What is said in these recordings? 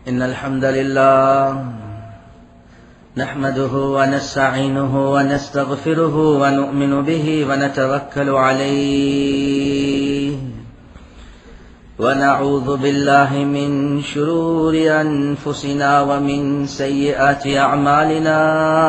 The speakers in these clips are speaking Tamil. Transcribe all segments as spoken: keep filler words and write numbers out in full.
إن الحمد لله نحمده ونستعينه ونستغفره ونؤمن به ونتوكل عليه ونعوذ بالله من شرور أنفسنا ومن سيئات أعمالنا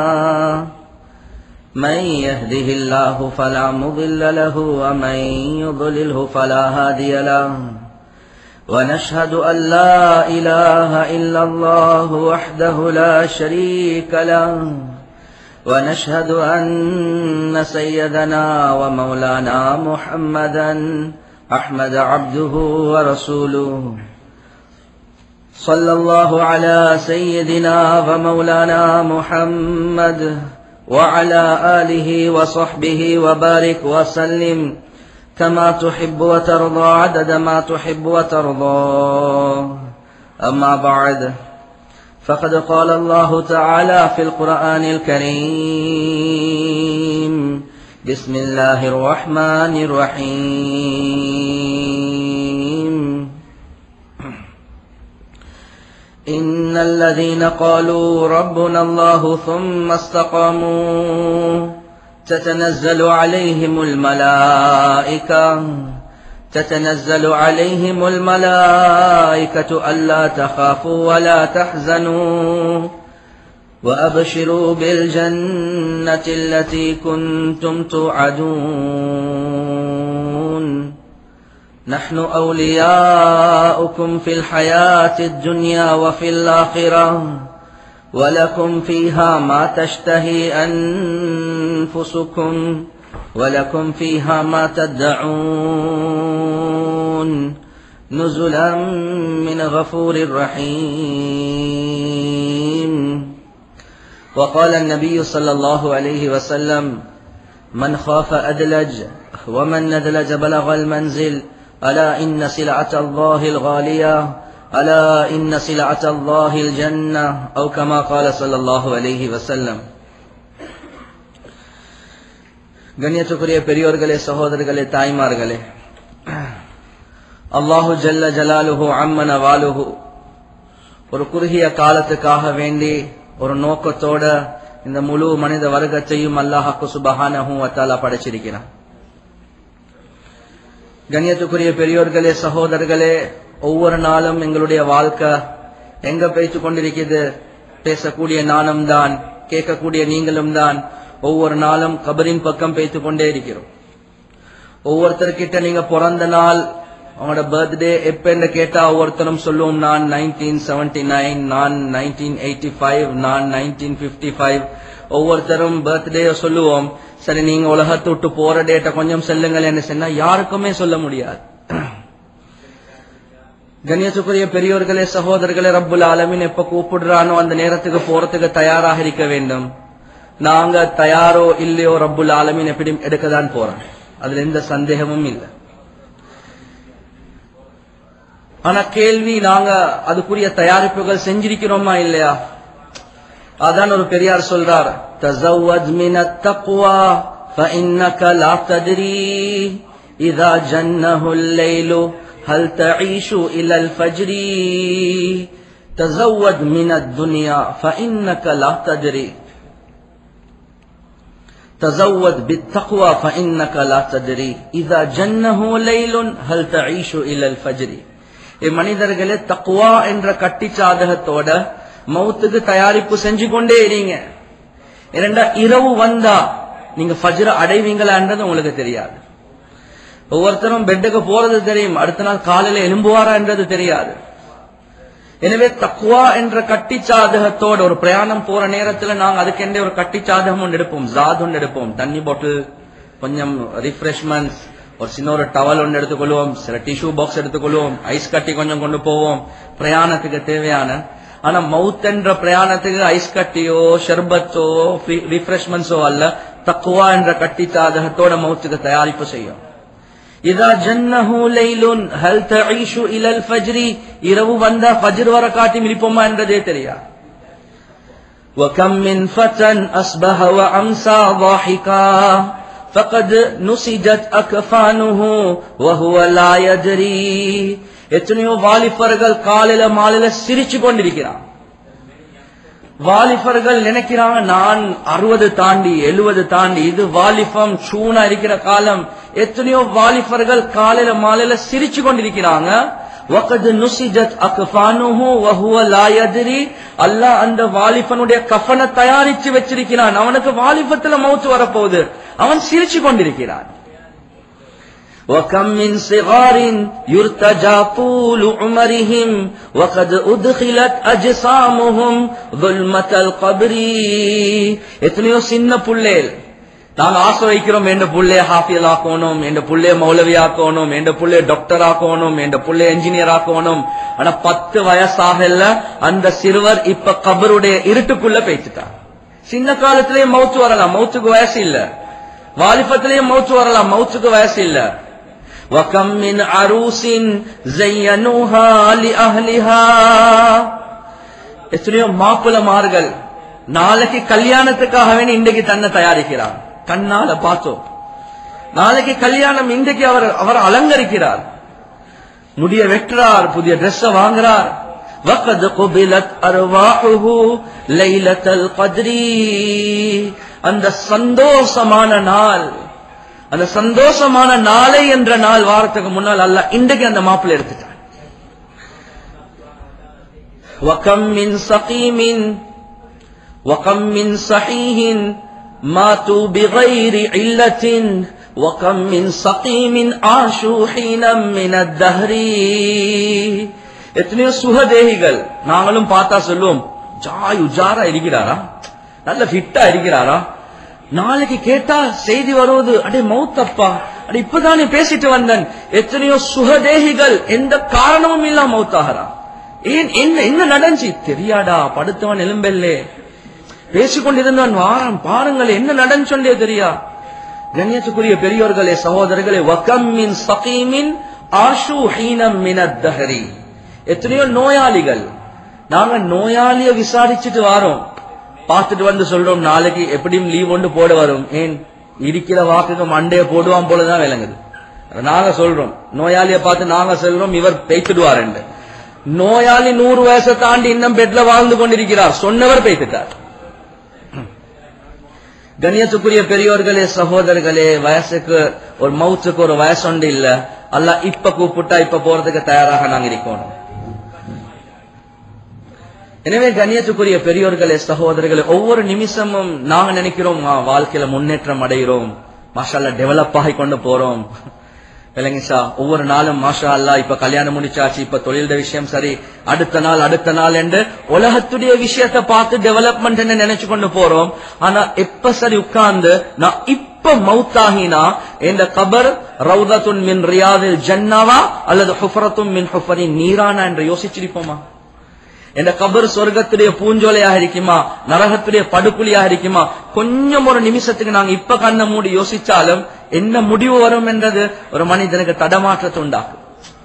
من يهده الله فلا مضل له ومن يضلله فلا هادي له ونشهد أن لا إله إلا الله وحده لا شريك له ونشهد أن سيدنا ومولانا محمدا أحمد عبده ورسوله صلى الله على سيدنا ومولانا محمد وعلى آله وصحبه وبارك وسلم كما تحب وترضى عدد ما تحب وترضى. أما بعد فقد قال الله تعالى في القرآن الكريم بسم الله الرحمن الرحيم إن الذين قالوا ربنا الله ثم استقاموا تتنزل عليهم الملائكة تتنزل عليهم الملائكة ألا تخافوا ولا تحزنوا وأبشروا بالجنة التي كنتم توعدون نحن أولياؤكم في الحياة الدنيا وفي الآخرة ولكم فيها ما تشتهي أنفسكم ولكم فيها ما تدعون نزلا من غفور رحيم. وقال النبي صلى الله عليه وسلم من خاف أدلج ومن ندلج بلغ المنزل ألا إن سلعة الله الغالية ألا إن سلعة الله الجنة أو كما قال صلى الله عليه وسلم. கண்ணியத்துக்குரிய பெரியோர்களே, சகோதரர்களே, தாய்மார்களே, அல்லாஹு ஜல்ல ஜலாலுஹு அம்மன வாலுஹு ஒரு குறுகிய காலத்துக்காக வேண்டி ஒரு நோக்கத்தோட இந்த முழு மனித வர்க்கத்தையும் அல்லாஹ் சுப்ஹானஹு வ தஆலா படைச்சிருக்கிறான். கண்ணியத்துக்குரிய பெரியோர்களே, சகோதரர்களே, ஒவ்வொரு நாளும் எங்களுடைய வாழ்க்கை எங்க பேச்சு கொண்டிருக்கிறது? பேசக்கூடிய நானும் தான், கேட்கக்கூடிய நீங்களும் தான். ஒவ்வொரு நாளும் கபரின் பக்கம் பேத்து கொண்டே இருக்கிறோம். ஒவ்வொருத்தர்கிட்ட நீங்க பிறந்த நாள், அவங்களோட பர்த்டே எப்பன்னு கேட்டா ஒவ்வொருத்தரும் சொல்லுவோம் நான் நைன்டீன் செவன்டி நைன், நான் நைன்டீன் எயிட்டி ஃபைவ், நான் நைன்டீன் பிப்டி ஃபைவ். ஒவ்வொருத்தரும் பர்த்டே சொல்லுவோம். சரி, நீங்க உலகத்தை விட்டு போற டேட்டை கொஞ்சம் சொல்லுங்கள் என்ன சொன்னா யாருக்குமே சொல்ல முடியாது. கண்ணியத்துக்குரிய பெரியோர்களே, சகோதரர்களே, ரப்புல் ஆலமீன் எப்ப கூப்பிடுறானோ அந்த நேரத்துக்கு போறதுக்கு தயாராக இருக்க வேண்டும். நாங்க தயாரோ இல்லையோ ரப்புல் ஆலமீன் எப்படி எடுக்கதான் போறோம், அதுல எந்த சந்தேகமும் இல்லை. ஆனா கேள்வி, நாங்க அதுக்குரிய தயாரிப்புகள் செஞ்சிருக்கிறோமா இல்லையா? அதான் ஒரு பெரியார் சொல்றார், தஸவ்வஜ் மினத் தக்வா ஃபஇன்னக லா தத்ரி இதா ஜன்னஹுல் லைலு هل تعيش إلى الفجر تزود من الدنيا فإنك لا تدري تزود بالتقوى فإنك لا تدري إذا جنه ليل هل تعيش إلى الفجر. மனிதர்களே, தக்வா என்ற கட்டி சாதகத்தோட மௌத்துக்கு தயாரிப்பு செஞ்சு கொண்டே இருங்க. இரண்டா இரவு வந்தா நீங்க ஃபஜ்ர அடைவீங்களான்றது உங்களுக்கு தெரியாது. ஒவ்வொருத்தரும் பெட்டுக்கு போறது தெரியும், அடுத்த நாள் காலையில எழும்புவாரா என்றது தெரியாது. எனவே தக்வா என்ற கட்டி சாதகத்தோட ஒரு பிரயாணம் போற நேரத்துல நாங்க அதுக்கெண்டே ஒரு கட்டி சாதகம் ஒன்று எடுப்போம், ஜாத் ஒன்று எடுப்போம், தண்ணி பாட்டில், கொஞ்சம் ரிஃப்ரெஷ்மெண்ட்ஸ், ஒரு சின்ன ஒரு டவல் ஒன்று எடுத்துக்கொள்வோம், சில டிஷ்யூ பாக்ஸ் எடுத்துக்கொள்வோம், ஐஸ் கட்டி கொஞ்சம் கொண்டு போவோம் பிரயாணத்துக்கு தேவையான. ஆனா மவுத் என்ற பிரயாணத்துக்கு ஐஸ் கட்டியோ ஷர்பத்தோ ரிஃப்ரெஷ்மெண்ட்ஸோ அல்ல, தக்வா என்ற கட்டி சாதகத்தோட மவுத்துக்கு தயாரிப்பு செய்யும். இதா ஜன்னஹு லைலுன் ஹல் தஈஷு இலல் ஃபஜ்ரி, இரவு வந்தா ஃபஜ்ர் வர காட்டி மிரிப்போமா என்றதே தெரியாது. وكم من فتى أصبح وأمسى ضاحكا فقد نسجت أكفانه وهو لا يدري எத்தனையோ வாலிபர்கள் காலையில மாலையில சிரிச்சு கொண்டிருக்கிறான். வாலிபர்கள் நினைக்கிறாங்க நான் அறுபது தாண்டி எழுபது தாண்டி, இது வாலிபம் சூனா இருக்கிற காலம். எத்தனையோ வாலிபர்கள் காலையில மாலையில சிரிச்சு கொண்டிருக்கிறாங்க. وَقَدْ نُسِجَتْ أَكْفَانُهُ وَهُوَ لَا يَدْرِي அல்லாஹ் அந்த வாலிபனுடைய கஃபனை தயாரிச்சு வச்சிருக்கிறான். அவனுக்கு வாலிபத்துல மௌத் வரப்போகுது, அவன் சிரிச்சு கொண்டிருக்கிறான். وَكَمْ مِنْ صِغَارٍ يُرْتَجَى طُولُ عُمَرِهِمْ وَقَدْ أُدْخِلَتْ أَجْسَامُهُمْ ظُلْمَةَ الْقَبْرِ எத்தனையோ சின்ன புள்ளேல் நாங்க ஆசை வைக்கிறோம், என்ற புள்ளைய ஹாஃபியல் ஆக்கணும், என்ற புள்ளைய மௌலவி ஆக்கணும், என்ற புள்ளைய டாக்டர் ஆக்கணும், என்ற புள்ளைய என்ஜினியர் ஆக்கணும். ஆனா பத்து வயசாகல அந்த சிறுவர் இப்ப கபருடைய இருட்டுக்குள்ள பேசிட்டார். சின்ன காலத்திலேயே மௌத்து வரலாம், மௌத்துக்கு வயசு இல்ல. வாலிபத்திலேயே மௌத்து வரலாம், மௌத்துக்கு வயசு இல்ல. وَكَمْ مِنْ عَرُوسٍ زَيَّنُوهَا لِأَهْلِهَا எத்தனையோ மாப்பிளமார்கள் நாளைக்கு கல்யாணத்துக்காக வேண்டி இன்றைக்கு தன்னை தயாரிக்கிறார். கண்ணால பார்த்தோம், நாளைக்கு கல்யாணம், இன்றைக்கு அவர் அவர் அலங்கரிக்கிறார், முடிய வெட்டுறார், புதிய டிரெஸ் வாங்குறார். وَقَدْ قُبِلَتْ أَرْوَاحُهُ لَيْلَةَ الْقَدْرِ அந்த சந்தோஷமான நாள், அந்த சந்தோஷமான நாளை என்ற நாள் வாரத்துக்கு முன்னால் அல்லாஹ் இன்றைக்கு அந்த மாப்பிள்ளை எடுத்துட்டார். وَكَمْ مِنْ سَقِيمٍ وَكَمْ مِنْ صَحِيحٍ مَاتُوا بِغَيْرِ عِلَّةٍ وَكَمْ مِنْ سَقِيمٍ عَاشُوا حِينًا مِنَ الدَّهْرِ எத்தனையோ சுகதேகிகள் நாங்களும் பார்த்தா சொல்லுவோம், ஜாய் உஜாரா இருக்கிறாரா, நல்ல ஃபிட்டா இருக்கிறாரா. நாளைக்கு கேட்டா செய்தி வருவது, அடே மௌத்தப்பா, அடே இப்பதானே பேசிட்டு வந்தேன். எத்தனையோ சுகதேகிகள் எந்த காரணமும் இல்லாம மௌத்தாகிறா. ஏன், என்ன என்ன நடந்துச்சு தெரியாடா, படுத்தவன் எலும்பெல்லே, பேசிக்கொண்டிருந்தான் வாரம், பாருங்கள் என்ன நடந்துச்சே தெரியா. கண்ணியத்துக்குரிய பெரியோர்களே சகோதரர்களே, வகம் மின் சகீமின் ஆஷு ஹீனம் மினத் தஹரி எத்தனையோ நோயாளிகள், நாங்க நோயாளிய விசாரிச்சுட்டு வாரோம், பார்த்துட்டு வந்து சொல்றோம் நாளைக்கு எப்படியும் லீவ் ஒன்று போட வரும். ஏன் இருக்கிற வாக்குக்கு மண்டைய போடுவான் போலதான் விளங்குது. நாங்க சொல்றோம் நோயாளிய பார்த்து நாங்க சொல்றோம் இவர் பேய்த்துடுவார் என்று. நோயாளி நூறு வயசை தாண்டி இன்னும் பெட்ல வாழ்ந்து கொண்டிருக்கிறார், சொன்னவர் பேய்த்துட்டார். கண்ணியத்துக்குரிய பெரியோர்களே சகோதரர்களே, வயசுக்கு ஒரு மவுத்துக்கு ஒரு வயசு ஒன்று இல்ல. அல்லாஹ் இப்ப கூப்பிட்டா இப்ப போறதுக்கு தயாராக நாங்க இருக்கணும். எனவே கண்ணியத்துக்குரிய பெரியோர்களே சகோதரர்களே, ஒவ்வொரு நிமிஷமும் நாங்க நினைக்கிறோம் வாழ்க்கையில முன்னேற்றம் அடைகிறோம், மாஷா அல்லாஹ் டெவலப் ஆகி கொண்டு போறோம். விளங்கிச்சா, ஒவ்வொரு நாளும் மாஷா அல்லாஹ் இப்ப கல்யாணம் முடிச்சாச்சு, இப்ப தொழில் விஷயம் சரி, அடுத்த நாள் அடுத்த நாள் என்று உலகத்துடைய விஷயத்தை பார்த்து டெவலப்மெண்ட் நினைச்சு கொண்டு போறோம். ஆனா எப்ப சரி உட்கார்ந்து நான் இப்ப மௌத்தாகினா இந்த கபர் ரவுதத்துன் மின் ரியாதில் ஜன்னவா அல்லது ஹுஃபரத்துன் மின் ஹுஃபரின் நீரானா என்று யோசிச்சிருப்போமா? இந்த கபர் சொர்க்கத்துடைய பூஞ்சோலையாக இருக்குமா, நரகத்துடைய படுகுழியாக இருக்குமா? கொஞ்சம் ஒரு நிமிஷத்துக்கு நாங்க இப்ப கண்ண மூடி யோசிச்சாலும் என்ன முடிவு வரும் என்றது ஒரு மனிதனுக்கு தடமாற்றத்தை உண்டாக்கும்.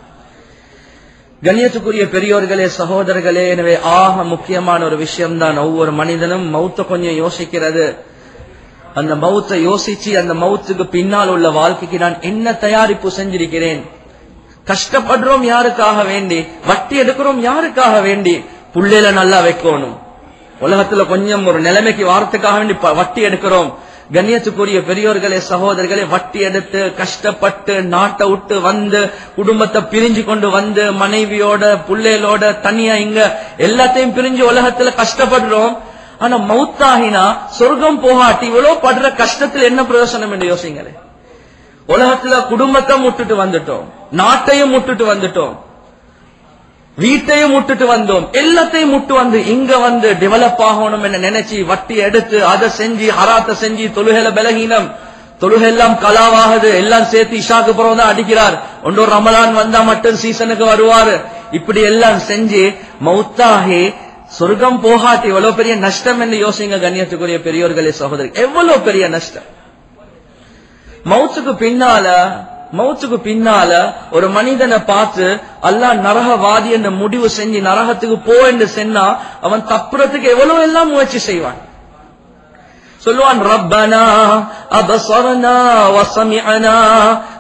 கண்ணியத்துக்குரிய பெரியோர்களே சகோதரர்களே, எனவே ஆக முக்கியமான ஒரு விஷயம் தான் ஒவ்வொரு மனிதனும் மௌத்த கொஞ்சம் யோசிக்கிறது. அந்த மௌத்தை யோசிச்சு அந்த மௌத்துக்கு பின்னால் உள்ள வாழ்க்கைக்கு நான் என்ன தயாரிப்பு செஞ்சிருக்கிறேன். கஷ்டப்படுறோம் யாருக்காக வேண்டி, வட்டி எடுக்கிறோம் யாருக்காக வேண்டி, புள்ளையில நல்லா வைக்கணும். உலகத்துல கொஞ்சம் ஒரு நிலைமைக்கு வாரத்துக்காக வேண்டி வட்டி எடுக்கிறோம். கண்ணியத்துக்குரிய பெரியோர்களே சகோதரர்களே, வட்டி எடுத்து கஷ்டப்பட்டு நாட்டை விட்டு வந்து குடும்பத்தை பிரிஞ்சு கொண்டு வந்து மனைவியோட புள்ளைகளோட தனியா இங்க எல்லாத்தையும் பிரிஞ்சு உலகத்துல கஷ்டப்படுறோம். ஆனா மௌத்தாகினா சொர்க்கம் போகாட்டி இவ்வளவு படுற கஷ்டத்துல என்ன பிரயோசனம் என்று யோசிங்களே. உலகத்துல குடும்பத்தை முட்டுட்டு வந்துட்டோம், நாட்டையும் முட்டுட்டு வந்துட்டோம், வீட்டையும் முட்டுட்டு வந்தோம், எல்லாத்தையும் முட்டு வந்து இங்க வந்து டெவலப் ஆகணும் என்ன நினைச்சு வட்டி எடுத்து அதை செஞ்சு ஹராத்தை செஞ்சு தொழுகையில பலகீனம், தொழுகை எல்லாம் கலாவாகுது, எல்லாம் சேர்த்து இஷாக்கு புறம் தான் அடிக்கிறார், ஒன்றொரு ரமலான் வந்தா மட்டும் சீசனுக்கு வருவாரு, இப்படி எல்லாம் செஞ்சு மௌத்தாகி சொர்க்கம் போகாட்டி எவ்வளவு பெரிய நஷ்டம் என்று யோசிங்க. கண்ணியத்துக்குரிய பெரியோர்களே சகோதரி, எவ்வளவு பெரிய நஷ்டம். மௌத்துக்கு பின்னால மௌத்துக்கு பின்னால ஒரு மனிதனை பார்த்து அல்லாஹ் நரகவாதி என்ற முடிவு செஞ்சு நரகத்துக்கு போ என்று சொன்னா அவன் தப்புறதுக்கு எவ்வளவு எல்லாம் முயற்சி செய்வான். சொல்லுவான், ரப்பனா அபஸர்னா வஸமிஅனா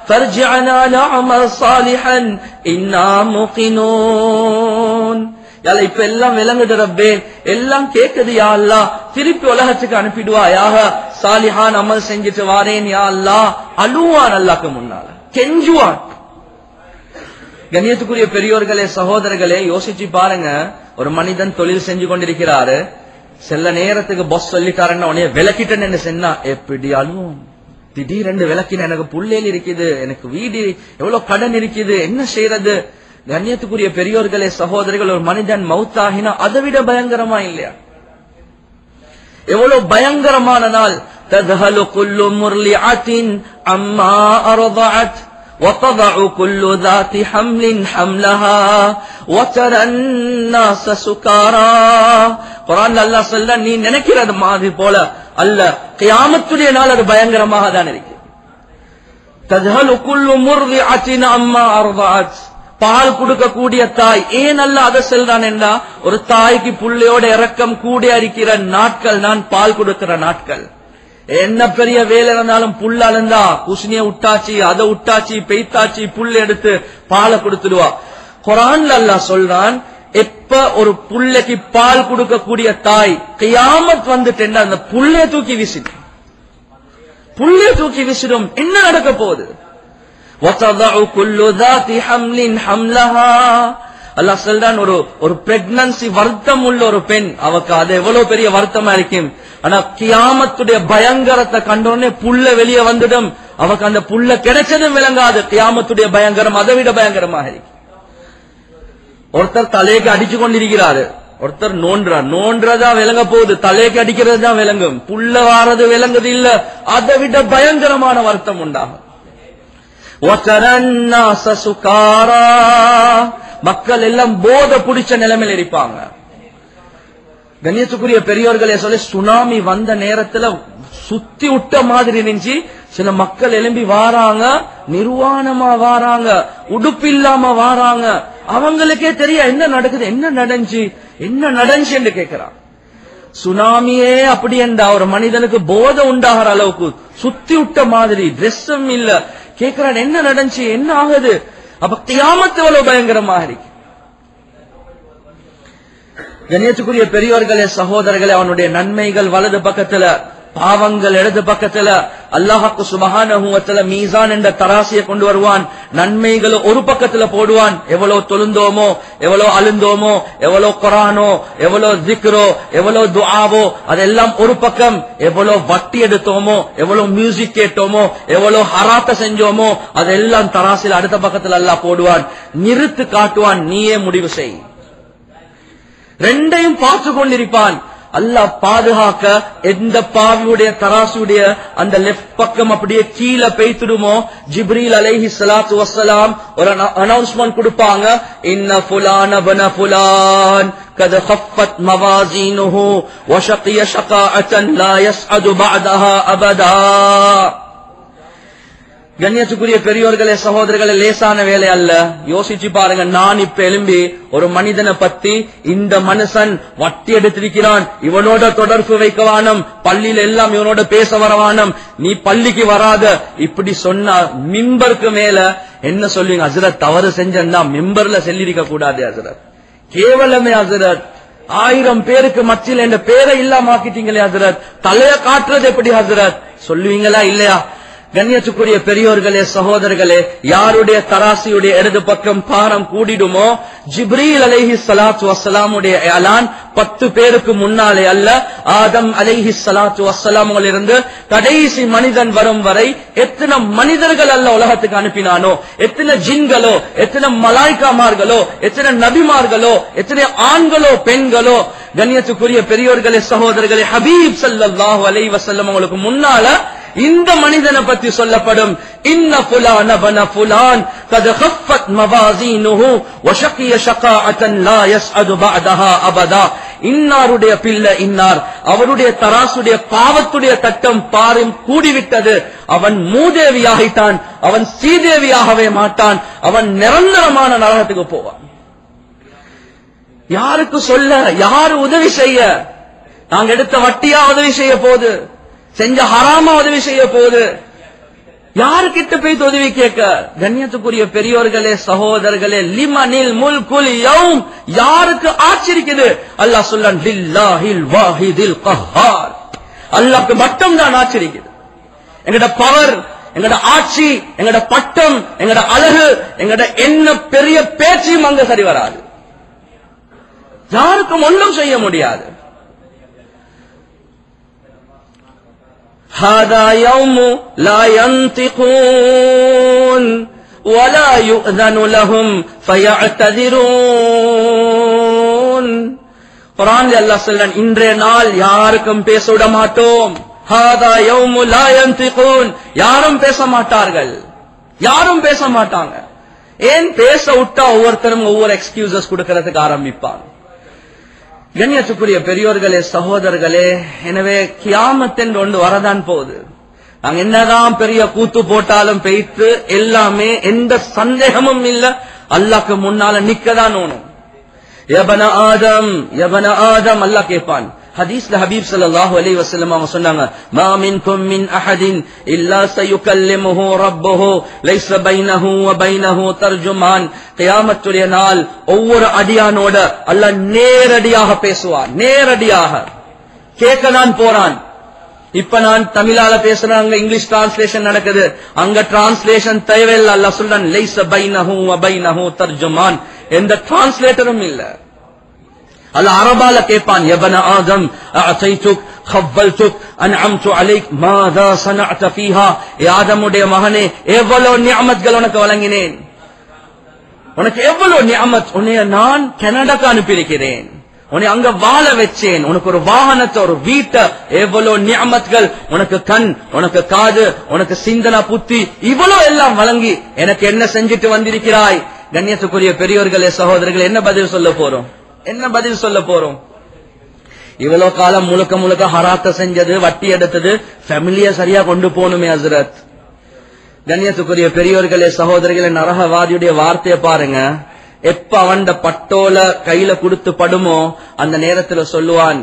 فارجعنا نعمل صالحا إنا موقنون. யால இப்ப எல்லாம் விளங்குது ரப்பே, எல்லாம் கேக்குது யா அல்லாஹ், திருப்பி உலகத்துக்கு அனுப்பிடுவாயாக, சாலிஹான் அமல் செஞ்சுட்டு வாரேன் யா அல்லாஹ். அழுவான் அல்லாஹ்க்கு முன்னால, கெஞ்சுவான். கண்ணியத்துக்குரிய பெரியோர்களே சகோதரர்களே, யோசிச்சு பாருங்க. ஒரு மனிதன் தொழில் செஞ்சு கொண்டிருக்கிறாரு, சில நேரத்துக்கு பாஸ் சொல்லிட்டாருன்னா உடனே விளக்கிட்டேன்னு சொன்னா எப்படி அழுவும். திடீரென்று விளக்கின, எனக்கு புள்ளேல் இருக்குது, எனக்கு வீடு எவ்வளவு கடன் இருக்குது, என்ன செய்யறது. கண்ணியத்துக்குரிய பெரியோர்களே சகோதரர்கள், ஒரு மனிதன் மௌத்தாகினா அதை விட பயங்கரமா இல்லையா? எவ்வளவு பயங்கரமான நாள். தத்ஹலு குல்லு முர்லிஅத்தின் அம்மா அர்தஅத் وتضع كل ذات حمل حملها وترى الناس سكارى. குர்ஆன்ல அல்லாஹ் சொல்றான், நீ நினைக்கிறது மாதிரி போல அல்ல, கியாமத்துடைய நாள் அது பயங்கரமாக தான் இருக்கு. தத்ஹலு குல்லு முர்லிஅத்தின் அம்மா அர்தஅத். பால் கொடுக்கக்கூடிய தாய், ஏன் அல்ல அதை சொல்றான் என்றா, ஒரு தாய்க்கு புள்ளையோட இறக்கம் கூட இருக்கிற நாட்கள் நான் பால் கொடுக்கிற நாட்கள். என்ன பெரிய வேலை இருந்தாலும் புல்ல அழுந்தா குஸ்னிய உட்டாச்சி, அதை உட்டாச்சி, பெய்த்தாச்சி, புல் எடுத்து பாலை கொடுத்துடுவா. குர்ஆன்ல அல்லாஹ் சொல்றான், எப்ப ஒரு புள்ளைக்கு பால் கொடுக்கக்கூடிய தாய் கியாமத் வந்துட்டேன்னா அந்த புள்ளைய தூக்கி வீசிடும், புள்ளைய தூக்கி வீசிடும். என்ன நடக்க போகுது? وَتَضَعُ كُلُّ ذَاتِ حَمْلٍ حَمْلَهَا. அல்லாஹ் சொல்றான், ஒரு ஒரு பிரெக்னன்சி வருத்தம் உள்ள ஒரு பெண், அவக்கு அது எவ்வளவு பெரிய வருத்தமா இருக்கும். ஆனா கியாமத்துடைய பயங்கரத்தை கண்டோடனே புல்ல வெளியே வந்துடும், அவக்கு அந்த புல்ல கிடைச்சதும் விளங்காது. கியாமத்துடைய பயங்கரம் அதை விட பயங்கரமாக இருக்கு. ஒருத்தர் தலைக்கு அடிச்சு கொண்டிருக்கிறாரு, ஒருத்தர் நோன்றார், நோன்றதா விளங்க போகுது, தலைக்கு அடிக்கிறது தான் விளங்கும், புல்ல வாரது விளங்குது இல்ல. அதை விட பயங்கரமான வருத்தம் உண்டாகும். மக்கள் எல்லாம் போத பிடிச்ச நிலைமையில் இருப்பாங்க. கண்ணியத்துக்குரிய பெரியோர்களே சொல்லி, சுனாமி வந்த நேரத்துல சுத்தி விட்ட மாதிரி இருந்துச்சு. சில மக்கள் எழும்பி வாராங்க, நிர்வாணமா வாராங்க, உடுப்பு இல்லாம வாராங்க. அவங்களுக்கே தெரிய என்ன நடக்குது, என்ன நடந்துச்சு, என்ன நடந்துச்சு என்று கேட்கிறான். சுனாமியே அப்படி என்றா ஒரு மனிதனுக்கு போதை உண்டாகிற அளவுக்கு சுத்தி விட்ட மாதிரி, ட்ரெஸ்ஸும் இல்ல. கேட்கிறான், என்ன நடந்துச்சு, என்ன ஆகுது. அப்ப கியாமத் எவ்வளவு பயங்கரமாக இருக்கு. கண்ணியத்துக்குரிய பெரியோர்களே சகோதரர்களே, அவனுடைய நன்மைகள் வலது பக்கத்துல, பாவங்கள் இடது பக்கத்துல. அல்லாஹ்வுக்கு சுப்ஹானஹு வ தஆலா மீசான் என்ற தராசியை கொண்டு வருவான். நன்மைகளை ஒரு பக்கத்துல போடுவான். எவ்வளவு தொழுந்தோமோ, எவ்வளவு அழுந்தோமோ, எவ்வளவு குர்ஆனோ, எவ்வளவு திக்ரோ, எவ்வளவு துஆவோ அதெல்லாம் ஒரு பக்கம். எவ்வளவு வட்டி எடுத்தோமோ, எவ்வளவு மியூசிக் கேட்டோமோ, எவ்வளவு ஹராத்த செஞ்சோமோ அதெல்லாம் தராசில அடுத்த பக்கத்துல அல்லாஹ் போடுவான். நிறுத்து காட்டுவான், நீயே முடிவு செய். ரெண்டையும் பார்த்து கொண்டிருப்பான். அல்லாஹ் பாதுகாக்க எந்த பாவியுடைய தராசுடைய அந்த லெஃப்ட் பக்கம் அப்படியே கீழே பெய்துடுமோ, ஜிப்ரீல் அலைஹி ஸலாத்து வஸ்ஸலாம் ஒரு அனௌன்ஸ்மென்ட் கொடுப்பாங்க, இன்ன ஃபுலான பன ஃபுலான் கத் கஃபத் மவாசீனுஹு வ ஷகிய ஷகாஅத்தன் லா யஸ்அது பஅதஹா அபதா. கண்ணியத்துக்குரிய பெரியோர்களே சகோதரர்களே, லேசான வேலை அல்ல. யோசிச்சு பாருங்க. நான் இப்ப எழும்பி ஒரு மனிதனை பத்தி, இந்த மனுஷன் வட்டி எடுத்திருக்கிறான், இவனோட தொடர்பு வைக்கவானம், பள்ளியில எல்லாம் இவனோட பேச வரவானம், நீ பள்ளிக்கு வராத இப்படி சொன்னா மிம்பருக்கு மேல என்ன சொல்லுவீங்க? ஹஸ்ரத் தவறு செஞ்சா மிம்பர்ல செல்லிருக்க கூடாது ஹஸ்ரத், கேவலமே ஹஸ்ரத், ஆயிரம் பேருக்கு மத்தியில் என்ற பேரை இல்லாம ஆக்கிட்டீங்களே ஹஸ்ரத், தலைய காட்டுறது எப்படி ஹஸ்ரத் சொல்லுவீங்களா இல்லையா? கண்ணியத்துக்குரிய பெரியோர்களே சகோதரர்களே, யாருடைய தராசியுடைய இடது பக்கம் பாரம் கூடிடுமோ, ஜிப்ரீல் அலைஹி ஸலாத்து வஸ்ஸலாமுடைய அலான் பத்து பேருக்கு முன்னாலே அல்ல, ஆதம் அலைஹி ஸலாத்து வஸ்ஸலாமுல இருந்து கடைசி மனிதன் வரும் வரை எத்தனை மனிதர்கள் அல்ல உலகத்துக்கு அனுப்பினானோ, எத்தனை ஜின்களோ, எத்தனை மலாய்க்காமார்களோ, எத்தனை நபிமார்களோ, எத்தனை ஆண்களோ பெண்களோ, கண்ணியத்துக்குரிய பெரியோர்களே சகோதரர்களே, ஹபீப் ஸல்லல்லாஹு அலைஹி வஸல்லம் அவங்களுக்கு முன்னால இந்த மனிதனை பற்றி சொல்லப்படும். இன்ன ஃபுலான பன ஃபுலான் கத் கஃபத் மவாசீனுஹு வ ஷகிய ஷகாஅத்தன் லா யஸ்அது பஅதஹா அபதா. இன்னாருடைய பிள்ளை இன்னார், அவருடைய தராசுடைய பாவத்துடைய தட்டம் பாரும் கூடிவிட்டது, அவன் மூதேவியாகிட்டான், அவன் சீதேவியாகவே மாட்டான், அவன் நிரந்தரமான நரகத்துக்கு போவான். யாருக்கு சொல்ல, யாரு உதவி செய்ய? நாங்க எடுத்த வட்டியா உதவி செய்ய போகுது, செஞ்ச ஹராமா உதவி செய்ய போகுது? யாருக்கிட்ட போய் உதவி கேட்க? கண்ணியத்துக்குரிய பெரியோர்களே, சகோதரர்களே, லிமனில் முல்குல் யௌம், யாருக்கு ஆட்சி இருக்குது? அல்லாஹ் சொல்றான், லில்லாஹில் வாஹிதில் கஹ்ஹார், அல்லாஹ்க்கு மட்டும் தான் ஆட்சி இருக்குது. எங்கட பவர், எங்கட ஆட்சி, எங்கட பட்டம், எங்கட அழகு, எங்கட என்ன பெரிய பேச்சும் அங்க சரி வராது. யாருக்கும் ஒன்றும் செய்ய முடியாது. هذا يوم لا ينطقون ولا يؤذن لهم فيعتذرون. குர்ஆன்ல அல்லாஹ் சொல்றான், இன்றைய நாள் யாருக்கும் பேச விட மாட்டோம். هذا يوم لا ينطقون, யாரும் பேச மாட்டார்கள், யாரும் பேச மாட்டாங்க. ஏன்? பேச விட்டா ஒவ்வொருத்தரும் ஒவ்வொரு எக்ஸ்கியூசஸ் கொடுக்கிறதுக்கு ஆரம்பிப்பாங்க. கண்ணியத்துக்குரிய பெரியோர்களே, சகோதரர்களே, எனவே கியாமத் என்று ஒன்று வரதான் போகுது. நாங்க என்னதான் பெரிய கூத்து போட்டாலும் பெய்த்து எல்லாமே எந்த சந்தேகமும் இல்ல, அல்லாஹ்க்கு முன்னால நிக்கதான் ஓணும். யபன ஆதம், யபன ஆதம், அல்லாஹ் கேட்பான். ஹதீஸ்ல ஹபீப் ஸல்லல்லாஹு அலைஹி வஸல்லம் அவங்க சொன்னாங்க, மா மின்கும் மின் அஹதின் இல்லா சயுகல்லிமுஹு ரப்புஹு லைஸ பைனஹு வ பைனஹு தர்ஜுமான். கியாமத்துடைய நாள் ஒவ்வொரு அடியானோட அல்லாஹ் நேரடியாக பேசுவான். நேரடியாக கேட்கதான் போறான். இப்ப நான் தமிழால பேசுறேன், அங்க இங்கிலீஷ் டிரான்ஸ்லேஷன் நடக்குது, அங்க டிரான்ஸ்லேஷன் தேவையில்லை. அல்லாஹ் சொல்றான், லைஸ பைனஹு வ பைனஹு தர்ஜுமான், எந்த டிரான்ஸ்லேட்டரும் இல்ல. அல்லாஹ் அரபால கேட்பான், யபன ஆதம் அஅதைதுக் கவ்வல்துக் அன்அம்து அலைக் மாதா சனஅத ஃபீஹா. ஆதமுடைய மகனே, எவ்வளவு நிஅமத்கள் உனக்கு வழங்கினேன், உனக்கு எவ்வளவு நிஅமத். உன்னை நான் கனடாக்கு அனுப்பியிருக்கிறேன், உன்னை அங்க வாழ வச்சேன், உனக்கு ஒரு வாகனத்தை, ஒரு வீட்டை, எவ்வளவு நிஅமத்கள். உனக்கு கண், உனக்கு காது, உனக்கு சிந்தனா புத்தி, இவ்வளவு எல்லாம் வழங்கி எனக்கு என்ன செஞ்சிட்டு வந்திருக்கிறாய். கண்ணியத்துக்குரிய பெரியோர்களே, சகோதரர்களே, என்ன பதில் சொல்ல போறோம்? என்ன பதில் சொல்ல போறோம்? இவ்வளவு காலம் முழுக்க முழுக்க ஹராத்த செஞ்சது, வட்டி எடுத்தது, ஃபேமிலிய சரியா கொண்டு போகணுமே ஹஸ்ரத். கண்ணியத்துக்குரிய பெரியோர்களே, சகோதரர்களே, நரகவாதியுடைய வார்த்தையை பாருங்க. எப்ப அவன் பட்டோல கையில கொடுத்து படுமோ அந்த நேரத்துல சொல்லுவான்,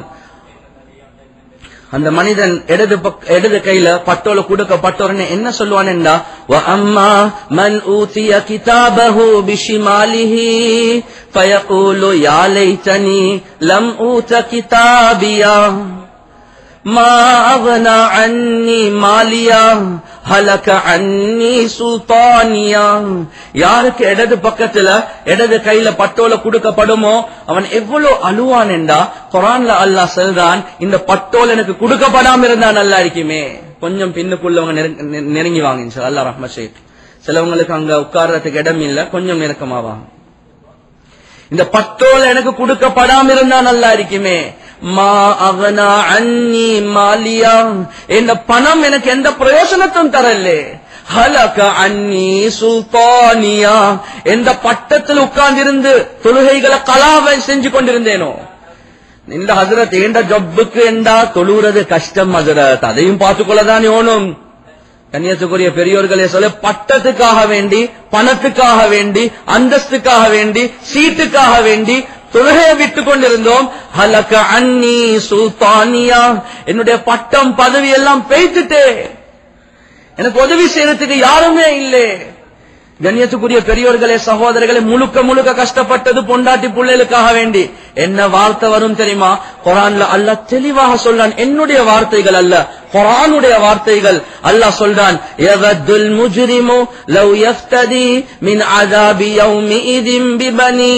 அந்த மனிதன் இடது இடது கையில பட்டோல கொடுக்கப்பட்ட உடனே என்ன சொல்லுவான் என்றா, வ அம்மா மன் ஊதிய கிதாபஹு பிஷிமாலிஹி ஃபயகூலு யா லைதனி லம் ஊத கிதாபியா மா அக்னா அன்னி மாலியா ஹலக அன்னி சுல்தானியா. யாருக்கு இடது பக்கத்துல இடது கையில பட்டோல கொடுக்கப்படுமோ அவன் எவ்வளவு அழுவான் என்றா, குர்ஆன்ல அல்லாஹ் சொல்றான், இந்த பட்டோல் எனக்கு கொடுக்கப்படாம இருந்தா நல்லா இருக்குமே. கொஞ்சம் பின்னுக்குள்ளவங்க நெருங்கி வாங்க இன்ஷா அல்லாஹ் ரஹ்மத் ஷேக். சிலவங்களுக்கு அங்க உட்கார்றதுக்கு இடம் இல்ல, கொஞ்சம் நெருக்கமாவாங்க. இந்த பட்டோல எனக்கு கொடுக்கப்படாம இருந்தா நல்லா இருக்குமே. மா அக்னா அன்னி மாலியா, இந்த பணம் எனக்கு எந்த பிரயோஜனத்தையும் தரலே. ஹலக அன்னி சுல்தானியா, எந்த பட்டத்தில் உட்கார்ந்திருந்து தொழுகைகளை கலாவை செஞ்சு கொண்டிருந்தேனோ. இந்த ஹசரத் ஏண்ட ஜப்புக்கு என்றா தொழுகிறது கஷ்டம் ஹசரத், அதையும் பார்த்துக்கொள்ளதான் யோனும். கண்ணியத்துக்குரிய பெரியோர்களே, சொல்ல பட்டத்துக்காக வேண்டி, பணத்துக்காக வேண்டி, அந்தஸ்துக்காக வேண்டி, சீட்டுக்காக வேண்டி தொழுகையை விட்டு கொண்டிருந்தோம். ஹலக அன்னி சுல்தானியா, என்னுடைய பட்டம் பதவி எல்லாம் பேய்த்துட்டே, எனக்கு உதவி செய்யறதுக்கு யாருமே இல்லை. கண்ணியத்துக்குரிய பெரியோர்களே, சகோதரர்களே, முழுக்க முழுக்க கஷ்டப்பட்டது பொண்டாட்டி பிள்ளைகளுக்காக வேண்டி. என்ன வார்த்தை வரும் தெரியுமா? குர்ஆன்ல அல்லாஹ் தெளிவாக சொல்றான், என்னுடைய வார்த்தைகள் அல்ல, குர்ஆனுடைய வார்த்தைகள். அல்லாஹ் சொல்றான், யவதுல் முஜ்ரிமு லவ் யஃப்ததி மின் அஸாபி யௌமிஇதின் பிபனி.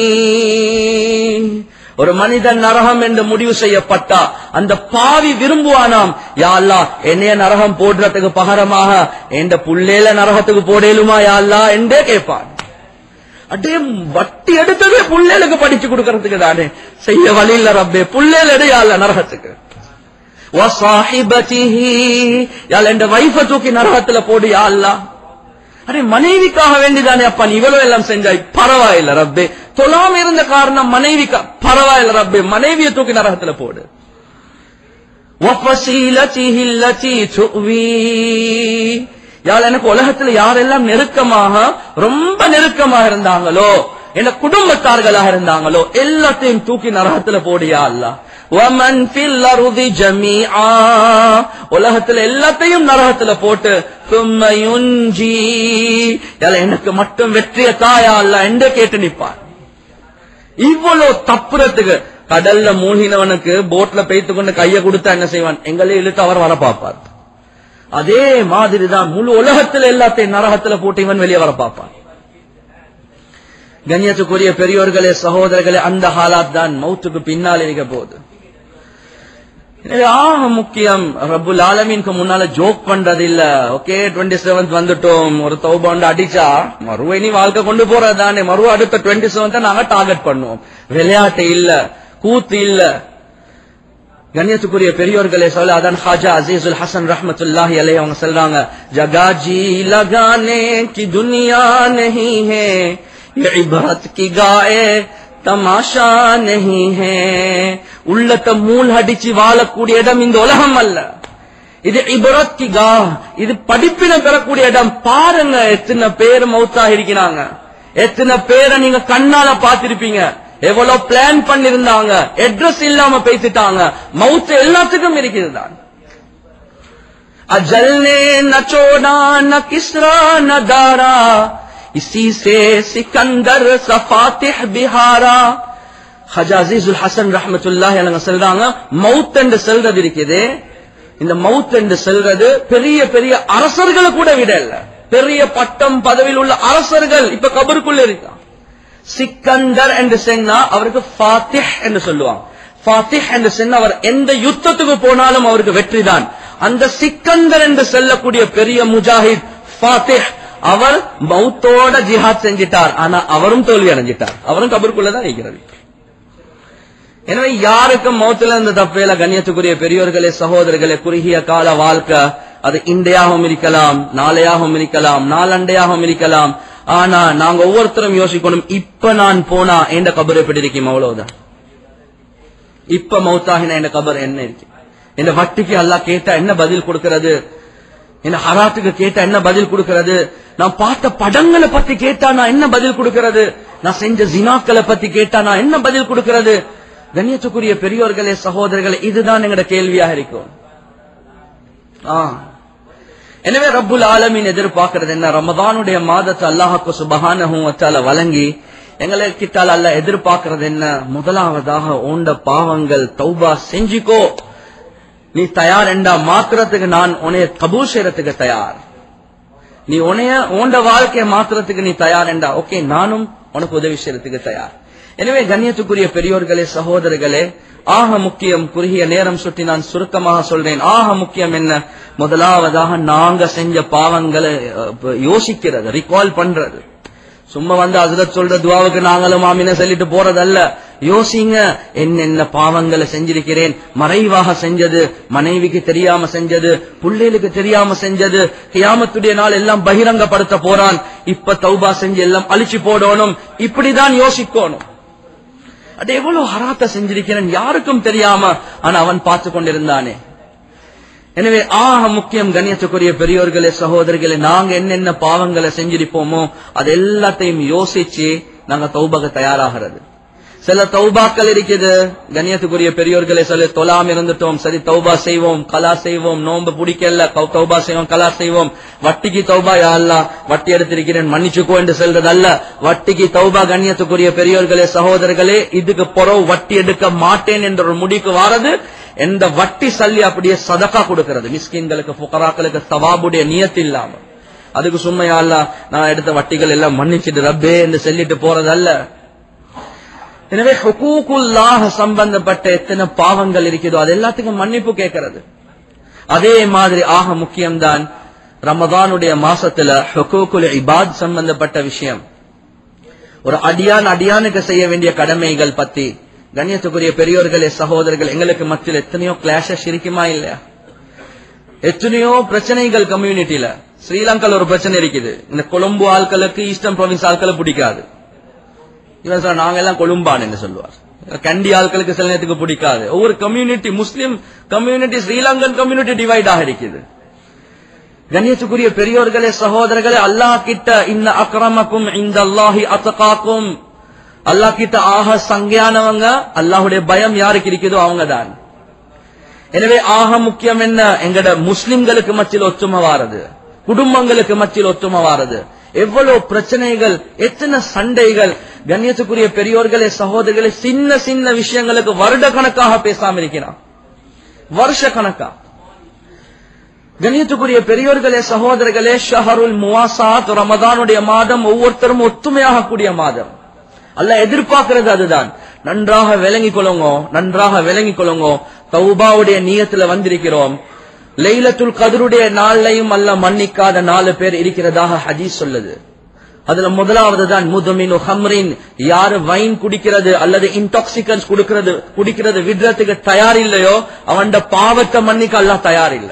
ஒரு மனிதன் நரகம் என்று முடிவு செய்யப்பட்டா அந்த பாவி விரும்புவானாம், யா அல்லாஹ் என்னைய நரகம் போடுறதுக்கு பகரமாக என்ற புள்ளேல நரகத்துக்கு போடலுமா யா அல்லாஹ் என்றே கேட்பான். அடே, வட்டி எடுத்ததே புள்ளேலுக்கு படிச்சு கொடுக்கறதுக்கு தானே, செய்ய வழி இல்ல ரப்பே, புள்ளேல எடு யா அல்லாஹ் நரகத்துக்கு. வஸாஹிபதிஹி, யா அல்லாஹ் என்ற வைஃபை தூக்கி நரகத்துல போடு யா அல்லாஹ். அரே, மனைவிக்காக வேண்டிதானே அப்பா நீ இவ்வளவு எல்லாம் செஞ்சாய், பரவாயில்ல ரப்பே. தொழாம இருந்த காரணம் மனைவிக்கா, பரவாயில்ல ரப்பே, மனைவியை தூக்கி நரகத்துல போடு. வஃபஸீலதிஹி அல்லதி துவி, யாழ் எனக்கு உலகத்துல யாரெல்லாம் நெருக்கமாக ரொம்ப நெருக்கமாக இருந்தாங்களோ, என்ன குடும்பத்தார்களாக இருந்தாங்களோ எல்லாத்தையும் தூக்கி நரகத்துல போடியா அல்லாஹ். வமன் ஃபில் அர்தி ஜமீஆ, உலகத்துல எல்லாத்தையும் நரகத்துல போட்டு சும்ம யுன்ஜி, எனக்கு மட்டும் வெற்றிய தாயா அல்லாஹ் என்று கேட்டு நிப்பான். இவ்வளவு தப்புறதுக்கு கடல்ல மூழ்கினவனுக்கு போட்ல பெய்த்து கொண்டு கையை கொடுத்தா என்ன செய்வான்? எங்களே இழுத்து அவர் வர பார்ப்பார். அதே மாதிரிதான் முழு உலகத்துல எல்லாத்தையும் நரகத்துல போட்டு இவன் வெளியே வர பார்ப்பான். கண்ணியத்துக்குரிய பெரியோர்களே சகோதரர்களே, அந்த ஹாலாத் தான் மௌத்துக்கு பின்னால் இருக்க போகுது. ஆக முக்கியம் ரப்புல் ஆலமீனுக்கு முன்னால ஜோக் பண்றது இல்ல. ஓகே டுவெண்ட்டி செவன்த் வந்துட்டோம், ஒரு தௌபாண்டு அடிச்சா மறுவை நீ வாழ்க்கை கொண்டு போறதானே, மறுவ அடுத்த டுவெண்ட்டி செவன்த் நாங்க டார்கெட் பண்ணுவோம். விளையாட்டு இல்ல, கூத்து இல்ல. கண்ணியத்துக்குரிய பெரியோர்களே சொல்ல அதான் ஹாஜா அசீசுல் ஹசன் ரஹ்மத்துல்லாஹி அலைஹி அவங்க சொல்றாங்க, ஜகாஜி லகானே கி துனியா நஹீ ஹே, யே இபரத் கி காயே தமாஷா நஹீ ஹே. உள்ளத்தை மூல் அடிச்சு வாழக்கூடிய இடம் இந்த உலகம் அல்ல, இது இபரத் கி கா, இது படிப்பினை பெறக்கூடிய இடம். பாருங்க எத்தனை பேர் மௌத்தாக இருக்கிறாங்க, எத்தனை பேரை நீங்க கண்ணால பாத்திருப்பீங்க, எவ்வளவு பிளான் பண்ணிருந்தாங்க, அட்ரஸ் இல்லாம பேசிட்டாங்க. மவுத் எல்லாத்துக்கும் இருக்குது தான். அஜல்னே நச்சோடா ந கிஸ்ரா ந தாரா, இசி சே சிக்கந்தர் சஃபாத்திஹ் பிஹாரா. ஹஜா அசீசுல் ஹசன் ரஹ்மத்துல்லாஹி அலைஹி சொல்றாங்க, மவுத் என்று சொல்றது இருக்குது, இந்த மவுத் என்று சொல்றது பெரிய பெரிய அரசர்களை கூட விட இல்ல. பெரிய பட்டம் பதவியில் உள்ள அரசர்கள் இப்ப கபருக்குள்ள இருக்கான். சிக்கந்தர் என்று சொன்னா அவருக்கு ஃபாத்திஹ் என்று சொல்லுவாங்க. ஃபாத்திஹ் என்று சொன்னா அவர் எந்த யுத்தத்துக்கு போனாலும் அவருக்கு வெற்றி தான். அந்த சிக்கந்தர் என்று சொல்லக்கூடிய பெரிய முஜாஹித் ஃபாத்திஹ், அவர் மௌத்தோட ஜிஹாத் செஞ்சிட்டார். ஆனா அவரும் தோல்வி அடைஞ்சிட்டார், அவரும் கபருக்குள்ளதான் இருக்கிறார். எனவே யாருக்கும் மௌத்துல இருந்த தப்பேல. கண்ணியத்துக்குரிய பெரியோர்களே சகோதரர்களே, குறுகிய கால வாழ்க்கை அது இன்றையாகவும் இருக்கலாம், நாளையாகவும் இருக்கலாம், நாளண்டையாகவும் இருக்கலாம். ஆனா நாங்க ஒவ்வொருத்தரும் யோசிக்கணும், இப்ப நான் போனா எந்த கபர் எப்படி இருக்கும்? அவ்வளவுதான். இப்ப மௌத்தாகின எந்த கபர் என்ன இருக்கு? இந்த வட்டிக்கு அல்லாஹ் கேட்டா என்ன பதில் கொடுக்கிறது? இந்த ஹராத்துக்கு கேட்டா என்ன பதில் கொடுக்கிறது? நான் பார்த்த படங்களை பத்தி கேட்டா நான் என்ன பதில் கொடுக்கிறது? நான் செஞ்ச ஜினாக்களை பத்தி கேட்டா நான் என்ன பதில் கொடுக்கிறது? கண்ணியத்துக்குரிய பெரியோர்களே சகோதரர்களே, இதுதான் எங்கட கேள்வியாக இருக்கும். எனவே ரப்புல் ஆலமீன் எதிர்பார்க்கிறது என்ன? ரமதானுடைய மாதத்தை அல்லாஹ்வுக்கு சுப்ஹானஹு வ தஆலா வழங்கி எங்களை கிட்டால் அல்லாஹ் எதிர்பார்க்கிறது என்ன? முதலாவதாக ஓண்ட பாவங்கள் தௌபா செஞ்சிக்கோ. நீ தயார் என்றா மாத்திரத்துக்கு நான் உன்னைய கபூல் செய்யறதுக்கு தயார். நீ உன்னைய ஓண்ட வாழ்க்கையை மாத்திரத்துக்கு நீ தயார் என்றா ஓகே, நானும் உனக்கு உதவி செய்யறதுக்கு தயார். எனவே கண்ணியத்துக்குரிய பெரியோர்களே சகோதரர்களே, ஆக முக்கியம், குறுகிய நேரம் சுற்றி நான் சுருக்கமாக சொல்றேன். ஆக முக்கியம் என்ன? முதலாவதாக நாங்க செஞ்ச பாவங்களை யோசிக்கிறது, ரிகால் பண்றது. சும்மா வந்து ஹஸ்ரத் சொல்ற துவாவுக்கு நாங்களும் ஆமீன சொல்லிட்டு போறதல்ல. யோசிங்க, என்னென்ன பாவங்களை செஞ்சிருக்கிறேன். மறைவாக செஞ்சது, மனைவிக்கு தெரியாம செஞ்சது, பிள்ளைகளுக்கு தெரியாம செஞ்சது, கியாமத்துடைய நாள் எல்லாம் பகிரங்கப்படுத்த போறான். இப்ப தௌபா செஞ்சு எல்லாம் அழிச்சு போடணும். இப்படிதான் யோசிக்கணும். அது எவ்வளவு ஹராத்த செஞ்சிருக்கிறேன் யாருக்கும் தெரியாம, ஆனா அவன் பார்த்து கொண்டிருந்தானே. எனவே ஆக முக்கியம் கண்ணியத்துக்குரிய பெரியோர்களே சகோதரர்களே, நாங்க என்னென்ன பாவங்களை செஞ்சிருப்போமோ அது எல்லாத்தையும் யோசிச்சு நாங்க தௌபாக்கு தயாராகிறது. சில தௌபாக்கள் இருக்குது கண்ணியத்துக்குரிய பெரியோர்களே, சில தொலாம் இருந்துட்டோம், சரி தௌபா செய்வோம், கலா செய்வோம், நோன்பு பிடிக்கல தௌபா செய்வோம், கலா செய்வோம். வட்டிக்கு தௌபா, யா அல்லாஹ் வட்டி எடுத்திருக்கிறேன் மன்னிச்சுக்கோ என்று சொல்றது அல்ல. வட்டிக்கு தௌபா கண்ணியத்துக்குரிய பெரியோர்களே சகோதரர்களே, இதுக்கு பிறகு வட்டி எடுக்க மாட்டேன் என்ற ஒரு முடிவுக்கு வாரது. எந்த வட்டி சல்லி அப்படியே சதகா கொடுக்கிறது மிஸ்கின்களுக்கு, ஃபுகராக்களுக்கு, சவாபுடைய நியத்து இல்லாம. அதுக்கு சும்மா யா அல்லாஹ் நான் எடுத்த வட்டிகள் எல்லாம் மன்னிச்சுட்டு ரப்பே என்று சொல்லிட்டு போறது அல்ல. எனவே ஹுகூகுல்லாஹ் சம்பந்தப்பட்ட எத்தனை பாவங்கள் இருக்குதோ அது எல்லாத்துக்கும் மன்னிப்பு கேட்கிறது. அதே மாதிரி ஆக முக்கியம்தான் ரமதானுடைய மாசத்துல ஹுகூகுல் இபாத் சம்பந்தப்பட்ட விஷயம். ஒரு அடியான் அடியானுக்கு செய்ய வேண்டிய கடமைகள் பத்தி கண்ணியத்துக்குரிய பெரியோர்களே சகோதரர்கள், எங்களுக்கு மத்தியில் எத்தனையோ கிளாஷஸ் இருக்குமா இல்லையா? எத்தனையோ பிரச்சனைகள் கம்யூனிட்டியில. ஸ்ரீலங்கால ஒரு பிரச்சனை இருக்குது, இந்த கொழும்பு ஆட்களுக்கு ஈஸ்டர்ன் ப்ரொவின்ஸ் ஆட்களை பிடிக்காது. இவன் சார் நாங்க எல்லாம் கொழும்பான் என்று சொல்லுவார். கண்டி ஆட்களுக்கு சில நேரத்துக்கு பிடிக்காது. ஒவ்வொரு கம்யூனிட்டி, முஸ்லிம் கம்யூனிட்டி, ஸ்ரீலங்கன் கம்யூனிட்டி டிவைட் ஆக இருக்குது. கண்ணியத்துக்குரிய பெரியோர்களே சகோதரர்களே, அல்லாஹ் கிட்ட இன்ன அக்ரமக்கும் இந்தல்லாஹி அத்காக்கும், அல்லாஹ் கிட்ட ஆக சங்கையானவங்க, அல்லாஹுடைய பயம் யாருக்கு இருக்குதோ அவங்க தான். எனவே ஆக முக்கியம் என்ன, எங்கட முஸ்லிம்களுக்கு மத்தியில் ஒற்றுமை வாரது, குடும்பங்களுக்கு மத்தியில் ஒற்றுமை வாரது. எவ்வளவு பிரச்சனைகள், எத்தனை சண்டைகள். கண்ணியத்துக்குரிய பெரியோர்களே சகோதரர்களே, சின்ன சின்ன விஷயங்களுக்கு வருட கணக்காக பேசாம இருக்கிறான், வருஷ கணக்கா. கண்ணியத்துக்குரிய பெரியோர்களே சகோதரர்களே, ஷஹருல் முவாசாத், ரமதானுடைய மாதம் ஒவ்வொருத்தரும் ஒத்துமையாக கூடிய மாதம். அல்லாஹ் எதிர்பார்க்கிறது அதுதான். நன்றாக விளங்கிக் கொள்ளுங்க, நன்றாக விளங்கிக் கொள்ளுங்க. தௌபாவுடைய நியத்துல வந்திருக்கிறோம். லைலத்துல் கத்ருடைய நாளையும் அல்லாஹ் மன்னிக்காத நாலு பேர் இருக்கிறதாக ஹதீஸ் சொல்லுது. அதுல முதலாவது தான் முதுமினு ஹம்ரின், யாரு வைன் குடிக்கிறது அல்லது இன்டாக்சிகன்ஸ் குடிக்கிறது குடிக்கிறது விடுறதுக்கு தயார் இல்லையோ அவன் பாவத்தை மன்னிக்க அல்லாஹ் தயார் இல்லை.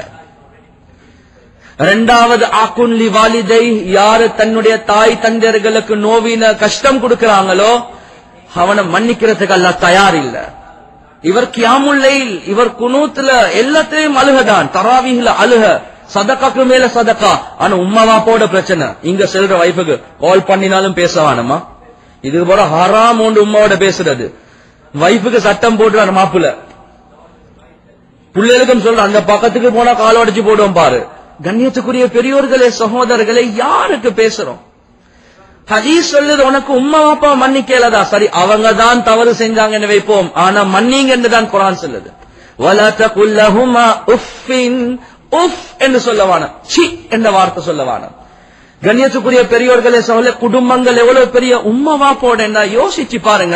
இரண்டாவது ஆக்குன் லி வாலிதை, யாரு தன்னுடைய தாய் தந்தையர்களுக்கு நோவின கஷ்டம் கொடுக்கிறாங்களோ அவனை மன்னிக்கிறதுக்கு அல்லாஹ் தயார் இல்ல. இவர் கியாமுல் லைல், இவர் குனூத்துல எல்லாத்தையும் அழுகதான், தராவீஹ்ல அழுக, சதகாக்கு மேல சதகா. ஆனா உம்மா வாப்போட பிரச்சனை. இங்க செல்ற வைஃபுக்கு கால் பண்ணினாலும் பேசவானமா, இது போல ஹராம் ஒன்று உம்மாவோட பேசுறது. வைஃபுக்கு சட்டம் போடுறாரு மாப்புல, பிள்ளைகளுக்கும் சொல்ற அந்த பக்கத்துக்கு போனா கால் உடைச்சு போடுவோம் பாரு. கண்ணியத்துக்குரிய பெரியோர்களே சகோதரர்களே, யாருக்கு பேசுறோம்? ஹதீஸ் சொல்லுது, உனக்கு உம்மா வாப்பா மன்னிக்கலதா, சரி அவங்க தான் தவறு செஞ்சாங்கன்னு வைப்போம், ஆனா மன்னிங்க என்றுதான் குர்ஆன் சொல்லுது. வலா தகுல் லஹுமா உஃபின், உஃப் என்று சொல்லவான, சி என்ற வார்த்தை சொல்லவான. கண்ணியத்துக்குரிய பெரியோர்களே சகோதரர்களே, குடும்பங்கள் எவ்வளவு பெரிய உம்மா வாப்போட என்ன யோசிச்சு பாருங்க.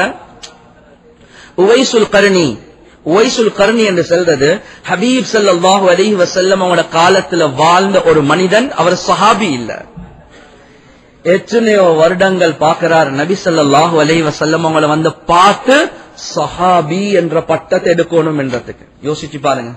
உவைசுல் கர்னி, உவைசுல் கர்னி என்று சொல்றது ஹபீப் ஸல்லல்லாஹு அலைஹி வஸல்லம் அவரோட காலத்துல வாழ்ந்த ஒரு மனிதன். அவர் சஹாபி இல்ல, எத்தனையோ வருடங்கள் பார்க்கிறார். நபி ஸல்லல்லாஹு அலைஹி வஸல்லம் அவங்கள வந்து பார்த்து சஹாபி என்ற பட்டத்தை எடுக்கணும் என்றதுக்கு யோசிச்சு பாருங்க.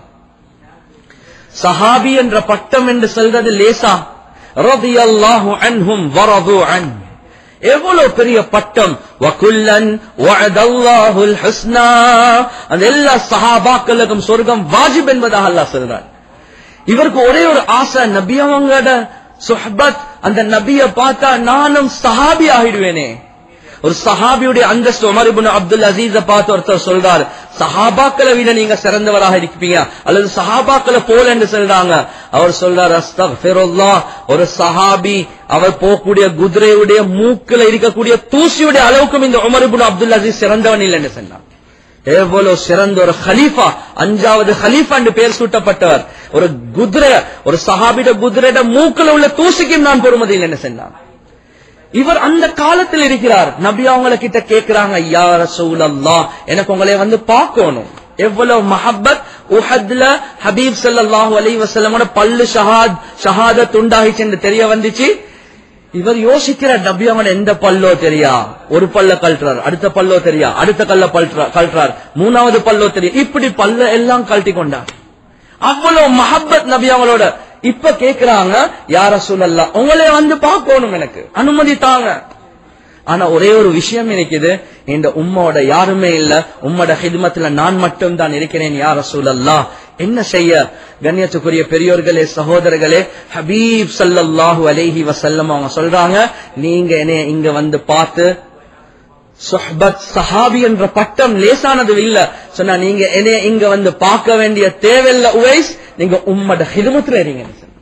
சஹாபி என்ற பட்டம் என்று சொல்றது லேசா? ரலியல்லாஹு அன்ஹும் வரது அன், எவ்வளவு பெரிய பட்டம். வகுல்லன் வஅதல்லாஹுல் ஹுஸ்னா, அந்த எல்லா சஹாபாக்களுக்கும் சொர்க்கம் வாஜிப் என்பதாக அல்லாஹ் சொல்றார். இவருக்கு ஒரே ஒரு ஆசை, நபி அவங்களோட சுஹ்பத், அந்த நபிய பார்த்தா நானும் சஹாபி ஆகிடுவேனே. ஒரு சஹாபியுடைய அந்தஸ்து. உமர் இப்னு அப்துல் அசீஸ பார்த்து ஒருத்தர் சொல்றார், சஹாபாக்களை விட நீங்க சிறந்தவராக இருப்பீங்க அல்லது சஹாபாக்களை போல என்று சொல்றாங்க. அவர் சொல்றார், அஸ்தக்ஃபிருல்லாஹ், ஒரு சஹாபி அவர் போகக்கூடிய குதிரையுடைய மூக்கில இருக்கக்கூடிய தூசியுடைய அளவுக்கும் இந்த உமர் இப்னு அப்துல் அசீஸ் சிறந்தவன் இல்லை என்று சொன்னார். எவ்வளவு சிறந்த ஒரு ஹலீஃபா, அஞ்சாவது ஹலீஃபா என்று பெயர் சூட்டப்பட்டவர். ஒரு குதிரை, ஒரு சஹாபிட குதிரையோட மூக்கில உள்ள தூசிக்கும் நான் பொறுமதி இல்லைன்னு சொன்னார். இவர் அந்த காலத்தில் இருக்கிறார். நபி அவங்கள கிட்ட கேட்கிறாங்க, யா ரசூலல்லாஹ், எனக்கு உங்களை வந்து பார்க்கணும். எவ்வளவு மஹப்பத். உஹத்ல ஹபீப் ஸல்லல்லாஹு அலைஹி வஸல்லமோட பல்லு ஷஹாத் ஷஹாதத் உண்டாகிச்சு என்று தெரிய வந்துச்சு. இவர் யோசிக்கிறார், நபி அவங்க எந்த பல்லோ தெரியா, ஒரு பல்ல கழட்டுறார், அடுத்த பல்லோ தெரியா, அடுத்த கல்ல கழட்டுறார், மூணாவது பல்லோ தெரியும், இப்படி பல்ல எல்லாம் கழட்டி கொண்டார். அவ்வளவு மஹப்பத் நபி அவங்களோட. இப்ப கேக்குறாங்க, யா ரசூலல்லாஹ், உங்களை வந்து பார்க்கணும், எனக்கு அனுமதி தாங்க. ஆனா ஒரே ஒரு விஷயம் இருக்குது, இந்த உம்மோட யாருமே இல்ல, உம்மோட ஹித்மத்துல நான் மட்டும் தான் இருக்கிறேன், யா ரசூலல்லாஹ், என்ன செய்ய? கண்ணியத்துக்குரிய பெரியோர்களே சகோதரர்களே, ஹபீப் ஸல்லல்லாஹு அலைஹி வஸல்லம் அவங்க சொல்றாங்க, நீங்க என்னைய இங்க வந்து பார்த்து சுஹ்பத் சஹாபி என்ற பட்டம் லேசானது இல்ல. சொன்னா நீங்க என்னைய இங்க வந்து பார்க்க வேண்டிய தேவையில்ல உவைஸ், நீங்க உம்மோட ஹித்மத்துல இருங்க.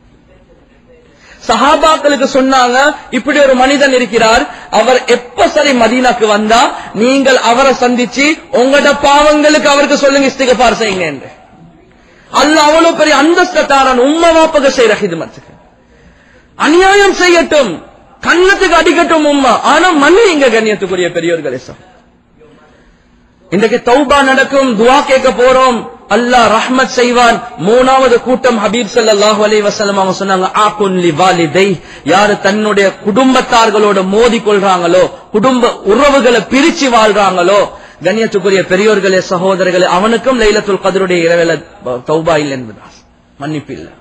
சஹாபாக்களுக்கு சொன்னாங்க, இப்படி ஒரு மனிதன் இருக்கிறார், அவர் எப்ப சரி மதீனாக்கு வந்தா நீங்கள் அவரை சந்திச்சு உங்களோட பாவங்களுக்கு அவருக்கு சொல்லுங்க, இஸ்திக்ஃபார் செய்யுங்க என்று. அல்லாஹ் அவ்வளவு பெரிய அந்தஸ்தாரன் உம்ம வாப்பக செய்யற ஹித்மத்துக்கு. அநியாயம் செய்யட்டும், கண்ணத்துக்கு அடிக்கட்டும் உம்மா, ஆனா மன்னிங்க. கண்ணியத்துக்குரிய பெரியோர்களே, இன்றைக்கு தௌபா நடக்கும், துஆ கேட்க போறோம், அல்லாஹ் ரஹ்மத் செய்வான். மூணாவது கூட்டம் ஹபீப் ஸல்லல்லாஹு அலைஹி வஸல்லம் அவங்க சொன்னாங்க, ஆகுன் லி வாலிதை, யாரு தன்னுடைய குடும்பத்தார்களோட மோதி கொள்றாங்களோ, குடும்ப உறவுகளை பிரிச்சு வாழ்றாங்களோ, கண்ணியத்துக்குரிய பெரியோர்களே சகோதரர்களே, அவனுக்கும் லைலத்துல் கத்ருடைய இரவில தௌபா இல்லை என்பதா, மன்னிப்பு இல்லை.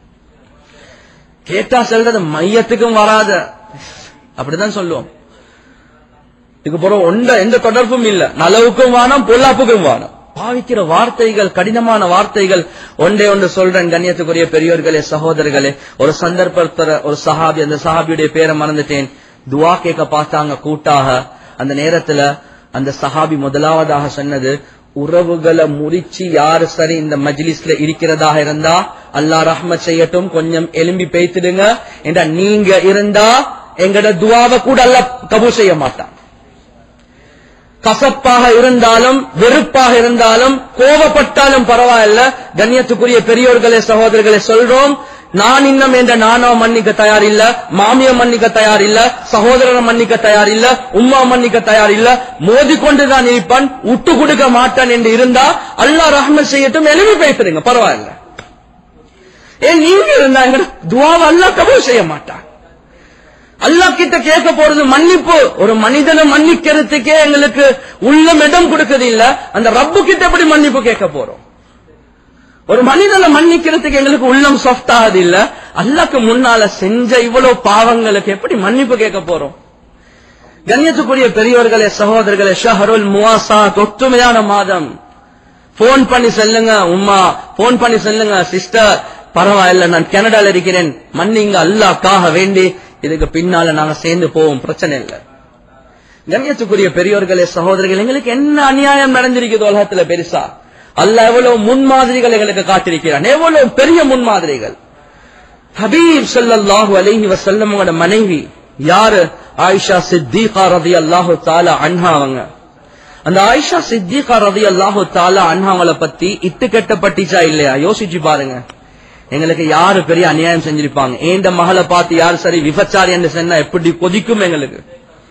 கேட்டா சொல்றது மையத்துக்கும் வராத, அப்படிதான் சொல்லுவோம். இதுக்கு போற ஒன்ற எந்த தொடர்பும் இல்ல, நலவுக்கும் வானம் பொல்லாப்புக்கும் வானம். பாவிக்கிற வார்த்தைகள் கடினமான வார்த்தைகள். ஒன்றே ஒன்று சொல்றேன் கண்ணியத்துக்குரிய பெரியோர்களே சகோதரர்களே, ஒரு சந்தர்ப்பத்தில் ஒரு சஹாபி, அந்த சஹாபியுடைய பேரை மறந்துட்டேன், துவா கேட்க பார்த்தாங்க கூட்டாக. அந்த நேரத்துல அந்த சஹாபி முதலாவதாக சொன்னது, உறவுகளை முறிச்சு யாரு சரி இந்த மஜ்லிஸ்ல இருக்கிறதாக இருந்தா அல்லாஹ் ரஹ்மத் செய்யட்டும், கொஞ்சம் எலும்பி பேய்த்திடுங்க என்ற நீங்க இருந்தா எங்கட துவாவை கூட அல்லாஹ் கபூல் செய்ய மாட்டான். கசப்பாக இருந்தாலும் வெறுப்பாக இருந்தாலும் கோபப்பட்டாலும் பரவாயில்ல, கண்ணியத்துக்குரிய பெரியோர்களே சகோதரர்களே சொல்றோம், நான் இன்னும் என்ற நானோ மன்னிக்க தயார் இல்ல, மாமிய மன்னிக்க தயார் இல்ல, சகோதரரை மன்னிக்க தயார் இல்ல, உம்மா மன்னிக்க தயார் இல்ல, மோதிக்கொண்டுதான் இருப்பான், விட்டு கொடுக்க மாட்டான் என்று இருந்தா அல்லாஹ் ரஹ்மத் செய்யட்டும், எழுதி பேசுறீங்க பரவாயில்ல. ஏன் நீங்க இருந்தா எங்க துவாவை அல்லாஹ் கபூல் செய்ய மாட்டான். அல்லாஹ் கிட்ட கேட்க போறது மன்னிப்பு. ஒரு மனிதனை மன்னிக்கிறதுக்கே எங்களுக்கு உள்ளம் இடம் கொடுக்குது இல்ல, அந்த ரப்பு கிட்ட எப்படி மன்னிப்பு கேட்க போறோம்? ஒரு மனிதனை மன்னிக்கிறதுக்கு எங்களுக்கு உள்ளம் சாஃப்ட் ஆகுது இல்ல, அல்லாஹ்க்கு முன்னால செஞ்ச இவ்வளவு பாவங்களுக்கு எப்படி மன்னிப்பு கேட்க போறோம்? கண்ணியத்துக்குரிய பெரியவர்களே சகோதரர்களே, ஷஹருல் முவாசாத், ஒற்றுமையான மாதம். போன் பண்ணி சொல்லுங்க உம்மா, போன் பண்ணி சொல்லுங்க சிஸ்டர், பரவாயில்ல நான் கனடால இருக்கிறேன், மன்னிங்க அல்லாஹ்க்காக வேண்டி, இதுக்கு பின்னால நாங்க சேர்ந்து போவோம், பிரச்சனை இல்ல. கண்ணியத்துக்குரிய பெரியோர்களே சகோதரர்கள், எங்களுக்கு என்ன அநியாயம் நடந்திருக்குது உலகத்துல பெருசா? அல்லாஹ் எவ்வளவு முன்மாதிரிகள் எங்களுக்கு காட்டிருக்கிறான், எவ்வளவு பெரிய முன்மாதிரிகள். ஹபீப் ஸல்லல்லாஹு அலைஹி வஸல்லம் மனைவி யாரு? ஆயிஷா சித்திகா ரலியல்லாஹு தஆலா அன்ஹா. அவங்க அந்த ஆயிஷா சித்திகா ரலியல்லாஹு தஆலா அன்ஹாவளை பத்தி இட்டு கட்டப்பட்டுச்சா இல்லையா யோசிச்சு பாருங்க. எங்களுக்கு யாரு பெரிய அநியாயம் செஞ்சிருப்பாங்க? ஏண்ட மகளை பார்த்து யாரு சரி விபச்சாரி என்று சொன்னா எப்படி கொதிக்கும் எங்களுக்கு,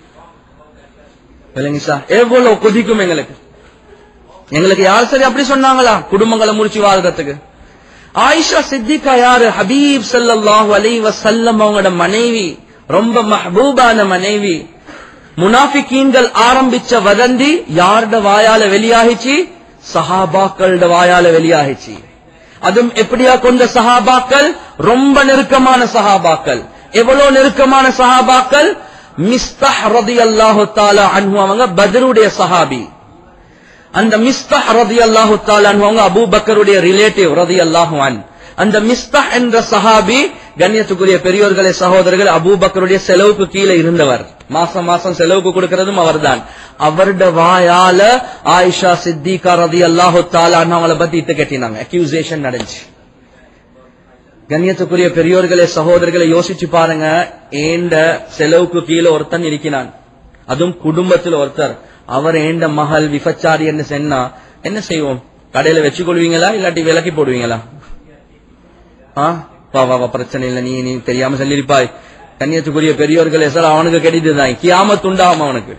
எவ்வளவு கொதிக்கும் எங்களுக்கு. எங்களுக்கு யாரு சரி அப்படி சொன்னாங்களா குடும்பங்களை முடிச்சு வாழ்றதுக்கு? ஆயிஷா சித்திகா யாரு? ஹபீப் ஸல்லல்லாஹு அலைஹி வஸல்லம் அவங்களோட மனைவி, ரொம்ப மஹ்பூபான மனைவி. முனாஃபிகீன்கள் ஆரம்பிச்ச வதந்தி யாரோட வாயால வெளியாகிச்சு? சஹாபாக்களோட வாயால வெளியாகிச்சு. அதுவும் எப்படியா கொண்ட சஹாபாக்கள்? ரொம்ப நெருக்கமான சஹாபாக்கள். எவ்வளவு நெருக்கமான சஹாபாக்கள்? மிஸ்தஹ் ரலியல்லாஹு தஆலா அன்ஹு அவங்க பத்ருடைய சஹாபி. அந்த மிஸ்தஹ் ரலியல்லாஹு தஆலா அன்ஹு அவங்க அபூபக்கருடைய ரிலேட்டிவ் ரலியல்லாஹு அன்ஹு. அந்த மிஸ்தஹ் என்ற சஹாபி கண்ணியத்துக்குரிய பெரியோர்களே சகோதரர்கள், அபூபக்கருடைய செலவுக்கு கீழே இருந்தவர். மாசம் மாசம் செலவுக்கு கொடுக்கிறதும் அவர்தான். அவருடைய வாயால ஆயிஷா சித்திகா ரலியல்லாஹு தஆலா அன்ஹாவளை பத்தி இட்டு கட்டினாங்க, அக்யூசேஷன் நடந்துச்சு. கண்ணியத்துக்குரிய பெரியோர்களே சகோதரர்களை யோசிச்சு பாருங்க, ஏண்ட செலவுக்கு கீழே ஒருத்தன் இருக்கிறான், அதுவும் குடும்பத்தில் ஒருத்தர். அவர் ஏண்ட மகள் விபச்சாரி என்று சொன்னா என்ன செய்வோம்? கடையில வச்சு கொள்வீங்களா இல்லாட்டி விலக்கி போடுவீங்களா? வா வா பிரச்சனை இல்ல, நீ நீ தெரியாம சொல்லிருப்பாய். கண்ணியத்துக்குரிய பெரியோர்களே சார், அவனுக்கு கிடைத்ததுதான், கியாமத் உண்டாகும் அவனுக்கு.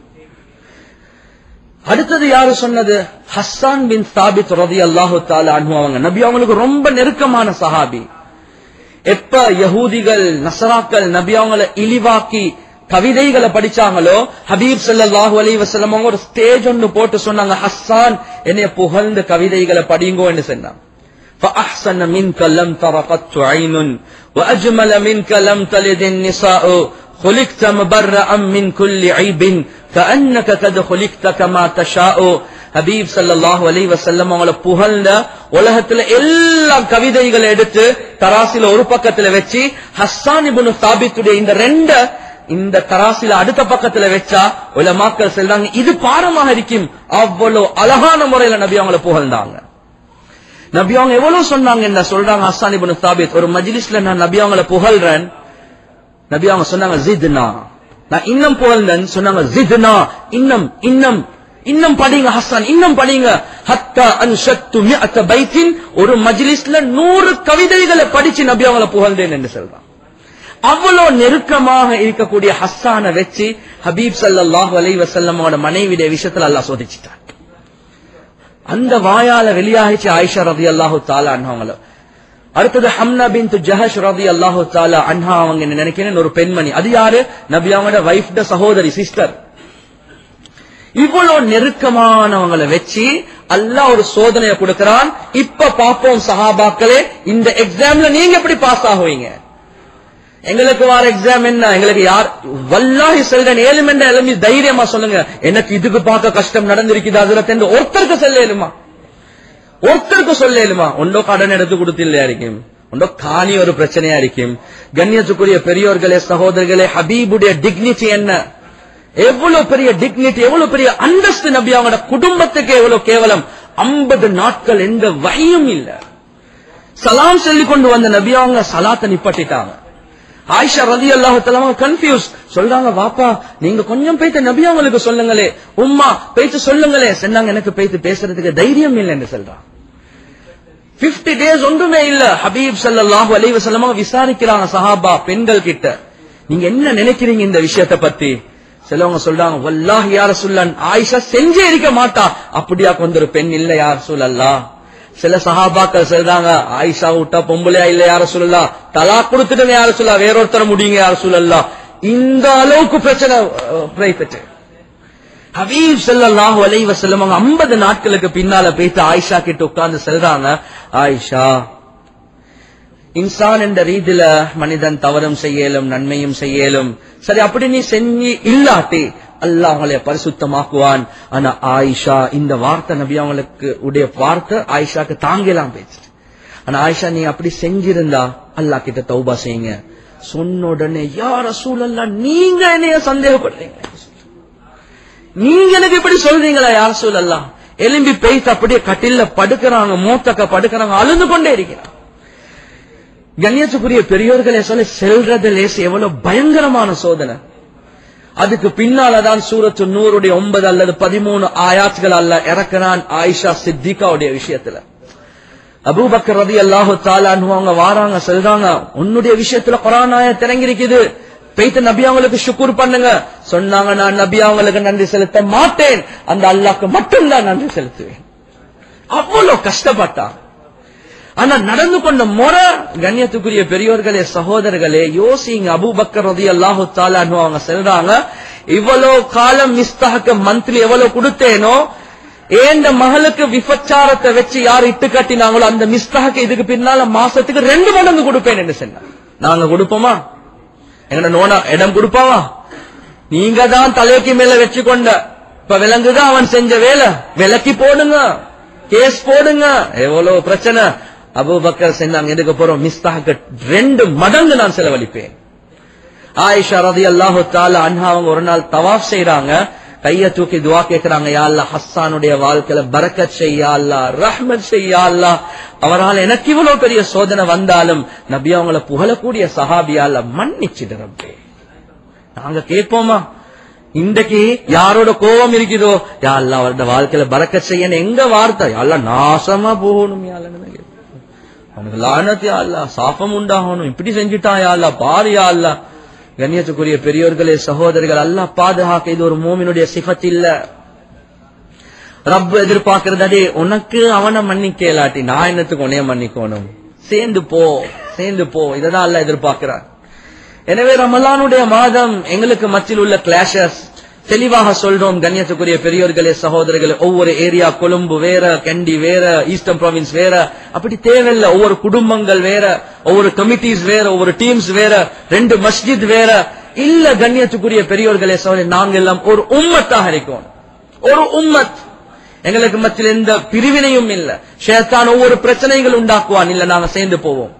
அடுத்தது யாரு சொன்னது? ஹஸ்ஸான் பின் சாபித் ரலியல்லாஹு தஆலா அன்ஹு. அவங்க நபி அவங்களுக்கு ரொம்ப நெருக்கமான சஹாபி. எப்ப யஹூதிகள் நஸராக்கள் நபி அவங்களை இழிவாக்கி கவிதைகளை படிச்சாங்களோ, ஹபீப் ஸல்லல்லாஹு அலைஹி வஸல்லம் அவங்க ஒரு ஸ்டேஜ் ஒன்னு போட்டு சொன்னாங்க, ஹஸ்ஸான் என்னைய புகழ்ந்த கவிதைகளை படிங்கோ என்று சொன்னாங்க. فأحسن منك لم تر قط عين وأجمل منك لم تلد النساء خلقت مبرأ من كل عيب كأنك قد خلقت كما تشاء. ஹபீப் ஸல்லல்லாஹு அலைஹி வஸல்லம் அவங்கள புகழ்ந்த உலகத்துல எல்லா கவிதைகளை எடுத்து தராசில ஒரு பக்கத்துல வச்சு ஹஸ்ஸான் இப்னு சாபித்துடைய இந்த ரெண்டு இந்த தராசில அடுத்த பக்கத்துல வச்சா உலமாக்கள் சொல்றாங்க இது பாரமாக இருக்கும். அவ்வளவு அழகான முறையில நபி அவங்கள புகழ்ந்தாங்க. நபி அவங்க எவ்வளவு சொன்னாங்க என்ன சொல்றாங்க? ஹஸ்ஸான் இப்னு சாபித் ஒரு மஜ்லிஸ்ல நான் நபி அவங்கள புகழ்றேன், நபி அவங்க சொன்னாங்க ஜித்னா, நான் இன்னும் புகழ்ந்தேன், சொன்னாங்க ஜித்னா, இன்னும் இன்னும் இன்னும் படிங்க ஹஸ்ஸான், இன்னும் படிங்க. ஹத்தா அன்ஷத்து மிஅத பைத்தின், ஒரு மஜ்லிஸ்ல நூறு கவிதைகளை படிச்சு நபி அவங்கள புகழ்ந்தேன் என்று சொல்றாங்க. அவ்வளவு நெருக்கமாக இருக்கக்கூடிய ஹஸ்ஸானை வச்சு ஹபீப் ஸல்லல்லாஹு அலைஹி வஸல்லமோட மனைவியுடைய விஷயத்துல அல்லாஹ் சோதிச்சிட்டான். அந்த வாயால வெளியாகிச்சு ஆயிஷா ரலியல்லாஹு தஆலா அன்ஹா. அடுத்தது ஹம்னா பின்த் ஜஹஷ் ரலியல்லாஹு தஆலா அன்ஹா. அவங்க நினைக்கிறேன் ஒரு பெண்மணி. அது யாரு? நபி அவங்களோட வைஃப்ட சகோதரி, சிஸ்டர். இவ்வளவு நெருக்கமானவங்களை வச்சு அல்லாஹ் ஒரு சோதனையை கொடுக்கிறான். இப்ப பாப்போம் சஹாபாக்களே, இந்த எக்ஸாம்ல நீங்க எப்படி பாஸ் ஆகுவீங்க? எங்களுக்கு வார எக்ஸாம் என்ன? எங்களுக்கு யார் வல்லாஹி சொல்றேன், ஏழு மணி எழுமி தைரியமா சொல்லுங்க, எனக்கு இதுக்கு பார்க்க கஷ்டம் நடந்திருக்குது ஹஜ்ரத் என்று ஒருத்தருக்கு சொல்லலுமா? ஒருத்தருக்கு சொல்லலுமா? ஒன்றோ கடன் எடுத்து கொடுத்து இல்லையா இருக்கும், ஒன்றோ காணி ஒரு பிரச்சனையா இருக்கும். கண்ணியத்துக்குரிய பெரியோர்களே சகோதரர்களே, ஹபீபுடைய டிக்னிட்டி என்ன? எவ்வளவு பெரிய டிக்னிட்டி, எவ்வளவு பெரிய அந்தஸ்து நபி அவங்களோட குடும்பத்துக்கு எவ்வளவு கேவலம். ஐம்பது நாட்கள் எந்த வழியும் இல்ல. சலாம் சொல்லி கொண்டு வந்த நபி அவங்க சலாத்தை நிப்பாட்டிட்டாங்க. ஆயிஷா ரலியல்லாஹு தஆலா கன்ஃபியூஸ் சொல்றாங்க, வாப்பா நீங்க கொஞ்சம் போயிட்டு நபி அவங்களுக்கு சொல்லுங்களே, உம்மா போயிட்டு சொல்லுங்களே. சொன்னாங்க, எனக்கு போயிட்டு பேசுறதுக்கு தைரியம் இல்லைன்னு சொல்றாங்க. பிப்டி டேஸ் ஒன்றுமே இல்ல. ஹபீப் ஸல்லல்லாஹு அலைஹி வஸல்லம் விசாரிக்கிறாங்க சஹாபா பெண்கள் கிட்ட, நீங்க என்ன நினைக்கிறீங்க இந்த விஷயத்தை பத்தி? சிலவங்க சொல்றாங்க, வல்லாஹி யா ரசூலல்லாஹ் ஆயிஷா செஞ்சே இருக்க மாட்டா. அப்படியா கொண்டு ஒரு பெண் இல்ல யா ரசூலல்லாஹ். சில சஹாபாக்கள் சொல்றாங்க, ஆயிஷா விட்டா பொம்பளையா இல்ல யா ரசூலல்லாஹ், தலாக் கொடுத்துட்டு யா ரசூலல்லாஹ் வேறொருத்தர முடியுங்க யா ரசூலல்லாஹ். இந்த அளவுக்கு பிரச்சனை பிரைவேட். ஹபீப் ஸல்லல்லாஹு அலைஹி வஸல்லம் ஐம்பது நாட்களுக்கு பின்னால போயிட்டு ஆயிஷா கிட்ட உட்கார்ந்து சொல்றாங்க, ஆயிஷா இன்சான் என்ற ரீதியில மனிதன் தவறும் செய்யலும் நன்மையும் செய்யலும், சரி அப்படி நீ செஞ்சு இல்லாட்டி அல்லாஹ் அவங்களை பரிசுத்தமாக்குவான். ஆனா ஆயிஷா இந்த வார்த்தை நபி அவங்களுக்கு உடைய வார்த்தை ஆயிஷாக்கு தாங்கலாம் பேச்சு. ஆனா ஆயிஷா நீ அப்படி செஞ்சிருந்தா அல்லாஹ் கிட்ட தௌபா செய்யுங்க. சொன்ன உடனே யா ரசூலல்லாஹ் நீங்க என்னைய சந்தேகப்படுறீங்க, நீங்க எனக்கு இப்படி சொல்றீங்களா யா ரசூலல்லாஹ்? எலும்பி பேய்த்து அப்படியே கட்டில படுக்கிறாங்க, மூத்தக்க படுக்கிறாங்க, அழுந்து கொண்டே இருக்கிறாங்க. கண்ணியத்துக்குரிய பெரியோர்களே சொல்ல செல்றது லேசு எவ்வளவு பயங்கரமான சோதனை. அதுக்கு பின்னாலதான் சூரத்து நூறுடைய ஒன்பது அல்லது பதிமூணு ஆயாத்கள் அல்ல இறக்கிறான் ஆயிஷா சித்திகாவுடைய விஷயத்துல. அபூபக்கர் ரலியல்லாஹு தஆலா அன்ஹு அவங்க வாராங்க, சொல்றாங்க, உன்னுடைய விஷயத்துல குர்ஆன் ஆயத் இறங்கிருக்குது, பேய்த்து நபி அவங்களுக்கு ஷுக்ர் பண்ணுங்க. சொன்னாங்க, நான் நபி அவங்களுக்கு நன்றி செலுத்த மாட்டேன், அந்த அல்லாஹ்க்கு மட்டும்தான் நன்றி செலுத்துவேன். அவ்வளவு கஷ்டப்பட்டான். ஆனா நடந்து கொண்ட முறை கண்ணியத்துக்குரிய பெரியோர்களே சகோதரர்களே யோசிங்க. அபூபக்கர் ரலியல்லாஹு தஆலா அன்ஹு அவங்க சொல்றாங்க, இவ்வளவு காலம் மிஸ்தாஹ்க்கு மந்த்லி எவ்வளவு கொடுத்தேனோ, ஏந்த மகளுக்கு விபச்சாரத்தை வச்சு யார் இட்டு கட்டினாங்களோ அந்த மிஸ்தாஹ்க்கு இதுக்கு பின்னால மாசத்துக்கு ரெண்டு மடங்கு கொடுப்பேன் என்று சொன்னாங்க. நாங்க கொடுப்போமா? எங்கட நோனா இடம் கொடுப்பாவா? நீங்க தான் தலைக்கு மேல வச்சு கொண்ட, இப்ப விலங்குதான் அவன் செஞ்ச வேலை, விலக்கி போடுங்க, கேஸ் போடுங்க, எவ்வளவு பிரச்சனை. அபூபக்கர் சொன்னாங்க, எதுக்கு போறோம், மிஸ்தாஹ்க்கு ரெண்டு மடங்கு நான் செலவழிப்பேன். ஆயிஷா ரலியல்லாஹு தஆலா அன்ஹா அவங்க ஒரு நாள் தவாஃப் செய்றாங்க, கைய தூக்கி துஆ கேக்குறாங்க, யா அல்லாஹ் ஹஸ்ஸானுடைய வாழ்க்கையில பரக்கத் செய் யா அல்லாஹ், ரஹ்மத் செய் யா அல்லாஹ். அவரால் எனக்கு இவ்வளவு பெரிய சோதனை வந்தாலும் நபி அவங்கள புகழக்கூடிய சஹாபியா அல்லாஹ் மன்னிச்சிடு ரப்பே. நாங்க கேட்போமா? இன்றைக்கு யாரோட கோபம் இருக்குதோ, யா அல்லாஹ் அவரோட வாழ்க்கையில பரக்கத் செய்யணும் எங்க வார்த்தை, யா அல்லாஹ் நாசமா போகணும், யா அல்லாஹ் அவனுக்கு லானத் யா அல்லாஹ், சாபம் உண்டாகணும், இப்படி செஞ்சுட்டான் யா அல்லாஹ், பாரு யா அல்லாஹ். கண்ணியத்துக்குரிய பெரியோர்களே சகோதரர்கள், அல்லாஹ் பாதுகாக்க இது ஒரு மூமினுடைய சிஃபத் இல்ல. ரப் எதிர்பார்க்கிறது, அடே உனக்கு அவனை மன்னிக்கலாட்டி நான் என்னத்துக்கு உன்னைய மன்னிக்கணும், சேர்ந்து போ சேர்ந்து போ, இததான் அல்லாஹ் எதிர்பார்க்கிறார். எனவே ரமலானுடைய மாதம் எங்களுக்கு மத்தியில் உள்ள கிளாஷஸ் தெளிவாக சொல்றோம். கண்ணியத்துக்குரிய பெரியோர்களே சகோதரர்களே, ஒவ்வொரு ஏரியா, கொழும்பு வேற, கண்டி வேற, ஈஸ்டர்ன் ப்ராவின்ஸ் வேற, அப்படி தேவையில்லை. ஒவ்வொரு குடும்பங்கள் வேற, ஒவ்வொரு கமிட்டிஸ் வேற, ஒவ்வொரு டீம்ஸ் வேற, ரெண்டு மஸ்ஜித் வேற இல்ல. கண்ணியத்துக்குரிய பெரியோர்களே சகோதரர்களே, நாங்கள் எல்லாம் ஒரு உம்மத்தாக இருக்கோம், ஒரு உம்மத். எங்களுக்கு மத்தியில் எந்த பிரிவினையும் இல்ல. ஷைத்தான் ஒவ்வொரு பிரச்சனைகள் உண்டாக்குவான், இல்ல நாங்க சேர்ந்து போவோம்.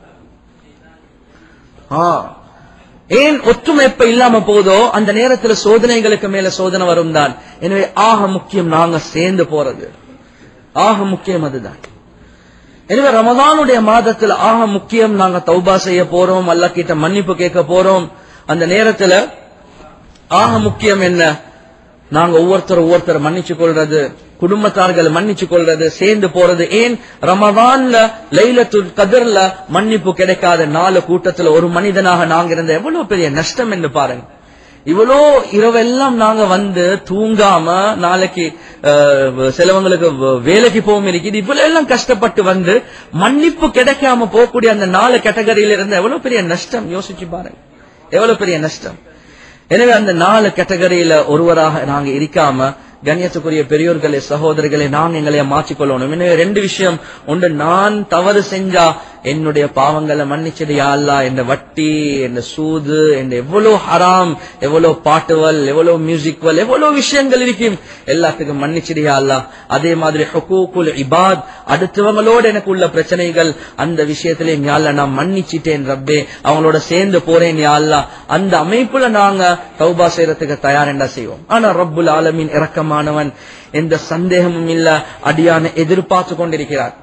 ஏன் ஒற்றுமை எப்ப இல்லாம போதோ அந்த நேரத்தில் சோதனைகளுக்கு மேல சோதனை வரும் தான். எனவே ஆக முக்கியம் நாங்க சேர்ந்து போறது, ஆக முக்கியம் அதுதான். எனவே ரமதானுடைய மாதத்தில் ஆக முக்கியம் நாங்க தௌபா செய்ய போறோம், அல்லாஹ் கிட்ட மன்னிப்பு கேட்க போறோம். அந்த நேரத்தில் ஆக முக்கியம் என்ன, நாங்க ஒவ்வொருத்தர் ஒவ்வொருத்தர் மன்னிச்சு கொள்றது, குடும்பத்தார்கள் மன்னிச்சு கொள்றது, சேர்ந்து போறது. ஏன் ரமதான்ல லைலத்துல் கத்ர்ல மன்னிப்பு கிடைக்காத நாலு கூட்டத்துல ஒரு மனிதனாக நாங்க இருந்த எவ்வளவு பெரிய நஷ்டம் என்று பாருங்க. இவ்வளோ இரவெல்லாம் நாங்க வந்து தூங்காம, நாளைக்கு சிலவங்களுக்கு வேலைக்கு போகும் இருக்குது, இவ்வளவு எல்லாம் கஷ்டப்பட்டு வந்து மன்னிப்பு கிடைக்காம போகக்கூடிய அந்த நாலு கேட்டகரியில இருந்த எவ்வளவு பெரிய நஷ்டம் யோசிச்சு பாருங்க, எவ்வளவு பெரிய நஷ்டம். எனவே அந்த நாலு கேட்டகரியில ஒருவராக நாங்க இருக்காம கண்ணியத்துக்குரிய பெரியோர்களே சகோதரர்களே நாங்க எங்களைய மாற்றிக்கொள்ளணும். எனவே ரெண்டு விஷயம். ஒன்று, நான் தவறு செஞ்சா என்னுடைய பாவங்களை மன்னிச்சிடு யா அல்லாஹ். என்ற வட்டி, என்ற சூது, என்ற எவ்வளவு ஹராம், எவ்வளவு பாட்டுவல், எவ்வளவு மியூசிக்வல், எவ்வளவு விஷயங்கள் இருக்கும், எல்லாத்துக்கும் மன்னிச்சிடு யா அல்லாஹ். அதே மாதிரி ஹுகூகுல் இபாத், அடுத்தவங்களோட எனக்கு உள்ள பிரச்சனைகள், அந்த விஷயத்திலே யா அல்லாஹ் நான் மன்னிச்சிட்டேன் ரப்பே, அவங்களோட சேர்ந்து போறேன் யா அல்லாஹ். அந்த அமைப்புல நாங்க தௌபா செய்யறதுக்கு தயார் என்ன செய்வோம். ஆனா ரப்புல் ஆலமீன் இரக்கமானவன், எந்த சந்தேகமும் இல்ல, அடியான எதிர்பார்த்து கொண்டிருக்கிறார்.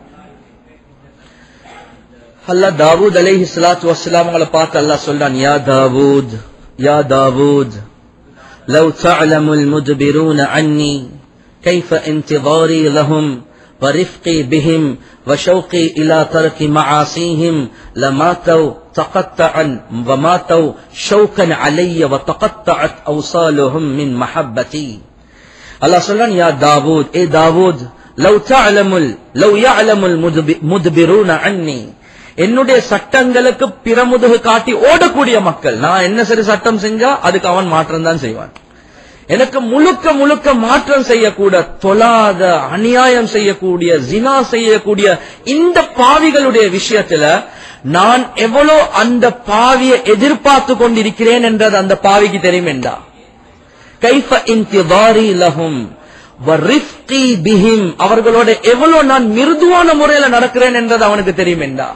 அல்லாஹ் தாவூத் அலைஹிஸ்ஸலாத்து வஸ்ஸலாம் அவங்களை பார்த்து அல்லாஹ் சொல்றான், யா தாவூத் யா தாவூத் லவ் தஅலமுல் முத்பிரூன அன்னி கைஃப இன்திதாரி லஹும் ورفقي بهم وشوقي إلى ترك معاصيهم لماتوا تقطعا وماتوا شوقا علي وتقطعت أوصالهم من محبتي. الله சொல்றான், யா தாவூத், ஏ தாவூத், لو تعلم لو يعلم المدبرون عني, என்னுடைய சட்டங்களுக்கு பிரமுதுகு காட்டி ஓடக்கூடிய மக்கள், நான் என்ன சரி சட்டம் செஞ்சா அதுக்கு அவன் மாற்றம் தான் செய்வான். எனக்கு முழுக்க முழுக்க மாற்றம் செய்யக்கூட, தொழாத, அநியாயம் செய்யக்கூடிய, ஜினா செய்யக்கூடிய இந்த பாவிகளுடைய விஷயத்துல நான் எவ்வளோ அந்த பாவியை எதிர்பார்த்து கொண்டிருக்கிறேன் என்றது அந்த பாவிக்கு தெரியும் என்றா. கைஃப இன்திதாரி லஹும் வரிஃப்கி பிஹிம், அவர்களோட எவ்வளவு நான் மிருதுவான முறையில நடக்கிறேன் என்றது அவனுக்கு தெரியும் என்றா.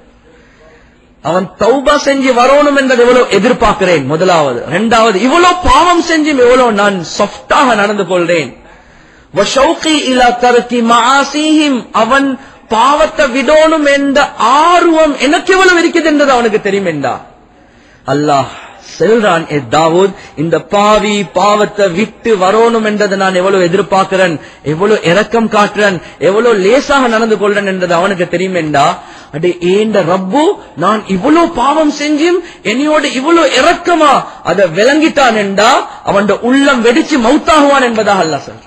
அவன் தௌபா செஞ்சு வரணும் என்றது எவ்வளவு எதிர்பார்க்கிறேன் முதலாவது. இரண்டாவது, இவ்வளவு பாவம் செஞ்சும் எவ்வளவு நான் சாஃப்டாக நடந்து கொள்றேன். வஷௌகி இலா தர்கி மஆசிஹிம், அவன் பாவத்தை விடணும் என்ற ஆர்வம் எனக்கு எவ்வளவு இருக்குது என்றது அவனுக்கு தெரியும் என்றா. அல்லாஹ் செல்றான், ஏ தாவூத், இந்த பாவி பாவத்தை விட்டு வரணும் என்றதை நான் எவ்வளவு எதிர்பார்க்கிறேன், எவ்வளவு இரக்கம் காட்டுறேன், எவ்வளவு லேசாக நடந்து கொள்றேன் என்றது அவனுக்கு தெரியும் என்றா. அடே ஏண்ட ரப்பு, நான் இவ்வளவு பாவம் செஞ்சும் என்னையோட இவ்வளவு இரக்கமா அதை விளங்கிட்டான் என்றா அவன் உள்ளம் வெடிச்சு மௌத்தாகுவான் என்பதாக அல்லாஹ் சொல்றான்.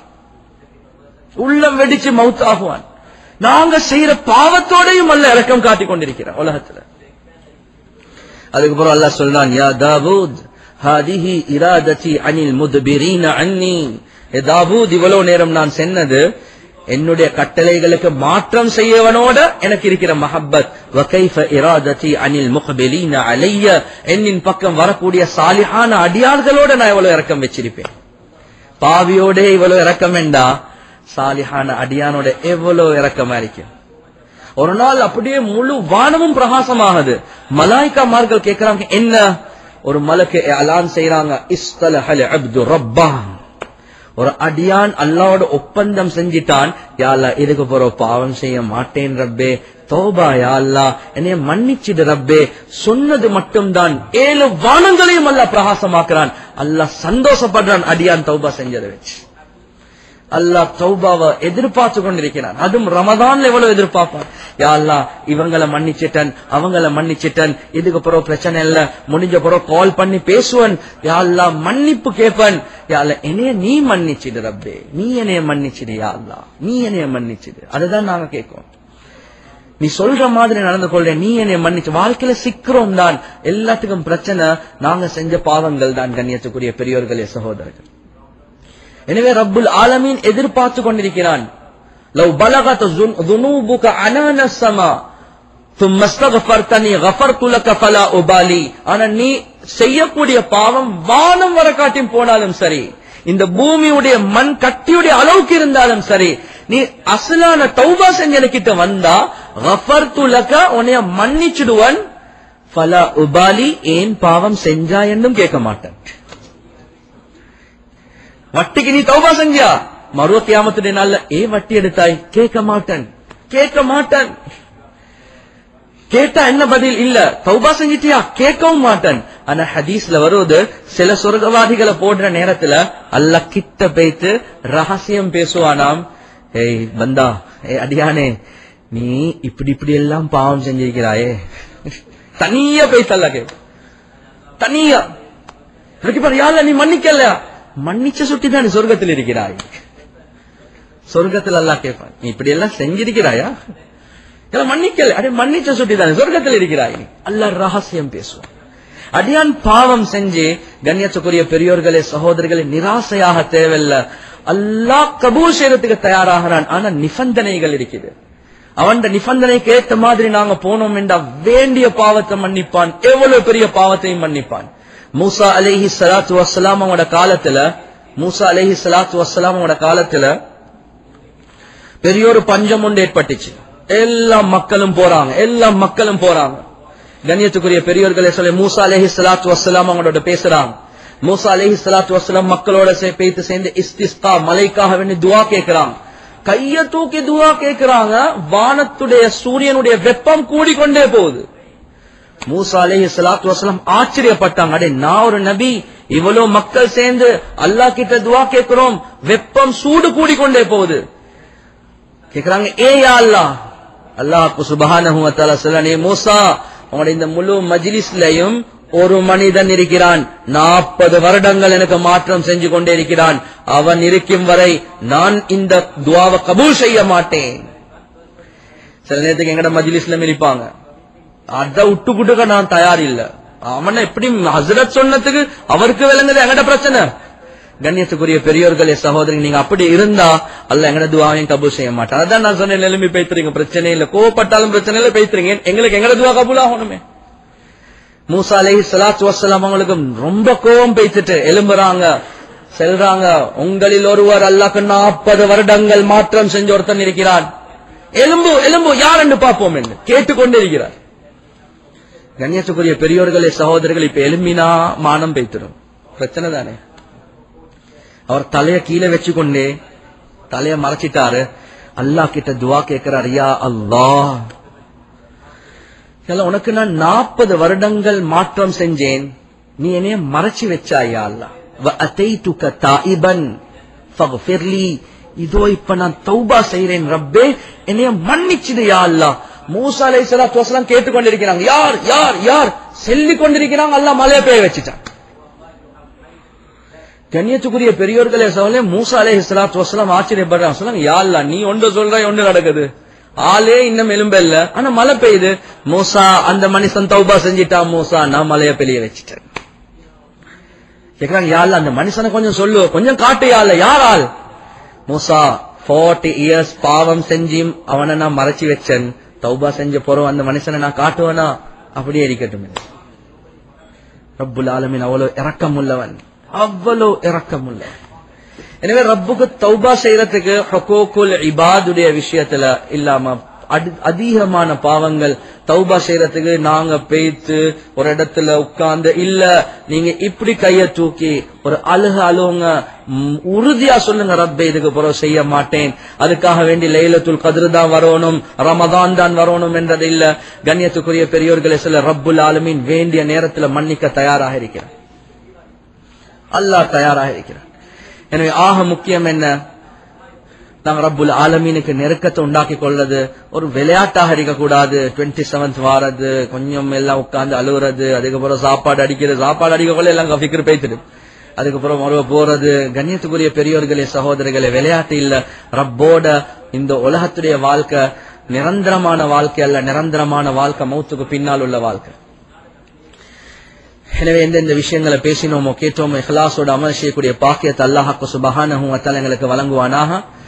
உள்ளம் வெடிச்சு மௌத்தாகுவான். நாங்க செய்யற பாவத்தோடையும் அல்ல இரக்கம் காட்டிக் கொண்டிருக்கிறோம் உலகத்துல. அதுக்கப்புறம் அல்லாஹ் சொல்றான், யா தாவூத் ஹாதிஹி இராததி அனில் முத்பிரீன அன்னி, ஏ தாவூத், இவ்வளவு நேரம் நான் சொன்னது என்னுடைய கட்டளைகளுக்கு மாற்றம் செய்யவனோட எனக்கு இருக்கிற மஹப்பத். வகைஃப இராததி அனில் முக்பிலீன அலைய, என்னின் பக்கம் வரக்கூடிய சாலிஹான அடியார்களோட நான் எவ்வளவு இரக்கம் வச்சிருப்பேன். பாவியோட இவ்வளவு இரக்கம் வேண்டா, சாலிஹான அடியானோட எவ்வளவு இரக்கமா இருக்கும். ஒரு நாள் அப்படியே முழு வானமும் பிரகாசமாகுது. மலாய்க்காமார்கள் கேட்கிறாங்க, என்ன? ஒரு மலக்கு அலான் செய்யறாங்க, இஸ்தலஹல் அப்து ரப்பா, ஒரு அடியான் அல்லாவோட ஒப்பந்தம் செஞ்சிட்டான், யா அல்லாஹ் இதுக்கு போற பாவம் செய்ய மாட்டேன் ரப்பே, தௌபா யா அல்லாஹ் என்னைய மன்னிச்சிடு ரப்பே. சொன்னது மட்டும்தான் ஏழு வானங்களையும் அல்லாஹ் பிரகாசமாக்குறான். அல்லாஹ் சந்தோஷப்படுறான் அடியான் தௌபா செஞ்சதை வச்சு. அல்லாஹ் தௌபாவை எதிர்பார்த்து கொண்டிருக்கிறான். அதுவும் ரமதான்ல எவ்வளவு எதிர்பார்ப்பான். யா அல்லாஹ் இவங்களை மன்னிச்சிட்டன், அவங்கள மன்னிச்சிட்டன், இதுக்கு பிறகு பிரச்சனை இல்ல, முடிஞ்ச பிறகு கால் பண்ணி பேசுவன், யா அல்லாஹ் மன்னிப்பு கேட்பன். யா அல்லாஹ் என்னைய நீ மன்னிச்சிடு ரப்பே, நீ என்னைய மன்னிச்சிடு யா அல்லாஹ், நீ என்னைய மன்னிச்சிடு. அதுதான் நாங்க கேட்கிறோம். நீ சொல்ற மாதிரி நடந்து கொள்ற, நீ என்னைய மன்னிச்சு. வாழ்க்கையில சிக்கிறோம் தான், எல்லாத்துக்கும் பிரச்சனை நாங்க செஞ்ச பாவங்கள் தான். கண்ணியத்துக்குரிய பெரியோர்களே, சகோதரர்கள், எனவே ரப்புல் ஆலமீன் எதிர்பார்த்து கொண்டிருக்கிறான். லவ் பலகத் ذنوبك عنان السماء ثم استغفرتني غفرت لك فلا ابالي. ஆனா நீ செய்யக்கூடிய பாவம் வானம் வர காட்டியும் போனாலும் சரி, இந்த பூமியுடைய மண் கட்டியுடைய அளவுக்கு இருந்தாலும் சரி, நீ அசலான தௌபா செஞ்சனக்கிட்ட வந்தா غفرت لك, உன்னைய மன்னிச்சிடுவன். ஃபலா உபாலி, ஏன் பாவம் செஞ்சா என்றும் கேட்க மாட்டேன். வட்டிக்கு நீ தௌபா செஞ்சியா, மறுவ கியாமத்துடைய நாள்ல ஏ வட்டி எடுத்தாய் கேட்க மாட்டேன், கேட்க மாட்டேன். கேட்டா என்ன பதில்? இல்ல. தௌபா செஞ்சிட்டியா, கேட்கவும் மாட்டேன். ஆனா ஹதீஸ்ல வருவது, சில சொர்க்கவாதிகளை போடுற நேரத்துல அல்லாஹ் கிட்ட போய்த்து ரகசியம் பேசுவானாம். ஏய் பந்தா, ஏ அடியானே, நீ இப்படி இப்படி எல்லாம் பாவம் செஞ்சிருக்கிறாயே. தனியா போய் தல்ல கே தனியா யாழ்ல நீ மன்னிக்கலையா? மன்னிச்ச சுட்டிதான் நீ சொர்க்கத்தில் இருக்கிறாய். சொர்க்கத்தில் அல்லாஹ் கேட்பான், நீ இப்படி எல்லாம் செஞ்சிருக்கிறாயா? மன்னிக்கல, அடே மன்னிச்ச சுட்டிதான் சொர்க்கத்தில் இருக்கிறாய். அல்லாஹ் ரகசியம் பேசுவான். அடியான் பாவம் செஞ்சு, கண்ணியத்துக்குரிய பெரியோர்களே, சகோதரர்களே, நிராசையாக தேவையில்ல. அல்லாஹ் கபூல் செய்யறதுக்கு தயாராகிறான். ஆனா நிபந்தனைகள் இருக்குது. அவன் நிபந்தனைக்கு ஏற்ற மாதிரி நாங்க போனோம் என்றா வேண்டிய பாவத்தை மன்னிப்பான், எவ்வளவு பெரிய பாவத்தையும் மன்னிப்பான். மூசா அலைஹி ஸலாத்து வஸ்ஸலாம் அவங்களோட காலத்துல மூசா அலைஹி ஸலாத்து வஸ்ஸலாம் அவங்களோட காலத்துல பெரிய ஒரு பஞ்சம் ஒன்று ஏற்பட்டுச்சு. எல்லா மக்களும் போறாங்க, எல்லா மக்களும் போறாங்க. கண்ணியத்துக்குரிய பெரியோர்களே சொல்லி மூசா அலைஹி ஸலாத்து வஸ்ஸலாம் அவங்களோட பேசுறாங்க. மூசா அலைஹி ஸலாத்து வஸ்ஸலாம் மக்களோட பேத்து சேர்ந்து இஸ்திஸ்கா மலைக்காக வேண்டி துஆ கேட்கிறாங்க. கைய தூக்கி துஆ கேட்கிறாங்க. வானத்துடைய சூரியனுடைய வெப்பம் கூடிக்கொண்டே போகுது. மூசா அலைஹி ஸலாத்து வஸ்ஸலாம் ஆச்சரியப்பட்டாங்க. அடே, நான் ஒரு நபி, இவ்வளவு மக்கள் சேர்ந்து அல்லாஹ் கிட்ட துஆ கேட்கிறோம், வெப்பம் சூடு கூடிக்கொண்டே போகுது. கேக்குறாங்க, ஏ யா அல்லாஹ். அல்லாஹ் சுப்ஹானஹு வ தஆலா சொல்றானே, மூசா, உங்களுடைய இந்த முழு மஜ்லிஸ்லயும் ஒரு மனிதன் இருக்கிறான், நாற்பது வருடங்கள் எனக்கு மாற்றம் செஞ்சு கொண்டே இருக்கிறான். அவன் இருக்கும் வரை நான் இந்த துஆவை கபூல் செய்ய மாட்டேன். சில நேரத்துக்கு எங்கட மஜ்லிஸ்ல இருப்பாங்க, அத விட்டு குட்டுக்க நான் தயார் இல்ல. அவன எப்படி ஹஸ்ரத் சொன்னதுக்கு அவருக்கு விளங்குது எங்கட பிரச்சனை. கண்ணியத்துக்குரிய பெரியோர்களே சகோதரி, நீங்க அப்படி இருந்தா அல்ல எங்கட துஆவையும் கபூல் செய்ய மாட்டான். அதான் நான் சொன்னேன், எழுப்பி பேசுறீங்க, பிரச்சனை இல்ல, கோவப்பட்டாலும் பிரச்சனை இல்ல, பேசுறீங்க, எங்களுக்கு எங்கட துஆ கபூல் ஆகணுமே. மூசா அலைஹி ஸலாத்து வஸ்ஸலாம் அவங்களுக்கு ரொம்ப கோபம் பேசிட்டு எழும்புறாங்க, செல்றாங்க. உங்களில் ஒருவர் அல்லாஹ்க்கு நாற்பது வருடங்கள் மாற்றம் செஞ்ச ஒருத்தன் இருக்கிறான், எலும்பு எலும்பு யார் என்று பார்ப்போம் என்று கேட்டுக்கொண்டே இருக்கிறார். கண்ணியத்துக்குரிய பெரியோர்களே சகோதரர்கள், இப்ப எலும்பினா மானம் பேய்த்திடும், பிரச்சனை தானே. அவர் தலைய கீழே வச்சுக்கொண்டே தலைய மறைச்சிட்டாரு. அல்லாஹ் கிட்ட துஆ கேட்கிறார், யா அல்லாஹ், உனக்கு நான் நாற்பது வருடங்கள் மாற்றம் செஞ்சேன், நீ என்னைய மறைச்சு வச்சாயா அல்லாஹ். வ அதைதுக தாயிபன் ஃபக்ஃபிர்லி, இதோ இப்ப நான் தௌபா செய்றேன் ரப்பே, என்னைய மன்னிச்சிடு யா அல்லாஹ். மூசா அலைஹிஸ்ஸலாத்து வஸலாம் கேட்டுக்கொண்டிருக்கிறாங்க, யார் யார் யார் சொல்லிக் கொண்டிருக்கிறாங்க. அல்லாஹ் மலையை பெய்ய வச்சுட்டான். கண்ணியத்துக்குரிய பெரியோர்களே சகோதரர்களே, மூசா அலைஹிஸ்ஸலாத்து வஸலாம் ஆச்சரியப்படுறாங்க. சொல்றாங்க, யா அல்லாஹ், நீ ஒன்று சொல்ற ஒன்று நடக்குது, ஆளே இன்னும் எலும்ப இல்ல, ஆனா மழை பெய்யுது. மூசா, அந்த மனுஷன் தௌபா செஞ்சிட்டான், மூசா நான் மலையை பெய்ய வச்சுட்டேன். கேக்குறாங்க, யா அல்லாஹ், அந்த மனுஷனை கொஞ்சம் சொல்லு, கொஞ்சம் காட்டு யா அல்லாஹ், யார் ஆள்? மூசா, நாற்பது இயர்ஸ் பாவம் செஞ்சும் அவனை நான் மறைச்சு வச்சேன், தௌபா செஞ்ச போறோம் அந்த மனுஷனை நான் காட்டுவேனா? அப்படியே இருக்கட்டும். ரப்புல் ஆலமீன் அவ்வளவு இரக்கம் உள்ளவன், அவ்வளவு இரக்கம் உள்ளவன். எனவே ரப்புக்கு தௌபா செய்யறதுக்கு ஹுகூகுல் இபாதுடைய விஷயத்துல இல்லாம அதிகமான பாவங்கள் தௌபா செய்யறதுக்கு நாங்க பேய்த்து ஒரு இடத்துல உட்கார்ந்து இல்ல, நீங்க இப்படி கைய தூக்கி ஒரு அழுக அழுவுங்க, உறுதியா சொல்லுங்க, ரப்பே இதுக்கு பிறகு செய்ய மாட்டேன், அதுக்காக வேண்டி லைலத்துல் கத்ர் தான் வரணும், ரமதான் தான் வரணும் என்றது இல்ல. கண்ணியத்துக்குரிய பெரியோர்களை சொல்ல, ரப்புல் ஆலமீன் வேண்டிய நேரத்துல மன்னிக்க தயாராக இருக்கிறார், அல்லாஹ் தயாராக இருக்கிறார். எனவே ஆக முக்கியம் என்ன, நாங்க ரப்புல் ஆலமீனுக்கு நெருக்கத்தை உண்டாக்கி கொள்றது ஒரு விளையாட்டாக இருக்கக்கூடாது. டுவெண்ட்டி செவன்த் வாரது, கொஞ்சம் எல்லாம் உட்கார்ந்து அழுகுறது, அதுக்கப்புறம் சாப்பாடு அடிக்கிறது, சாப்பாடு அடிக்க கொள்ள எல்லாம் ஃபிக்ர் பேய்த்துடு, அதுக்கப்புறம் மறுவ போறது. கண்ணியத்துக்குரிய பெரியோர்களே சகோதரர்களே, விளையாட்டு இல்ல. ரப்போட இந்த உலகத்துடைய வாழ்க்கை நிரந்தரமான வாழ்க்கை அல்ல, நிரந்தரமான வாழ்க்கை மௌத்துக்கு பின்னால் உள்ள வாழ்க்கை. எனவே எந்தெந்த விஷயங்களை பேசினோமோ கேட்டோமோ இஹ்லாஸோட அமல் செய்யக்கூடிய பாக்கியத்தை அல்லாஹ் சுப்ஹானஹு வ தஆலா எங்களுக்கு வழங்குவானாக.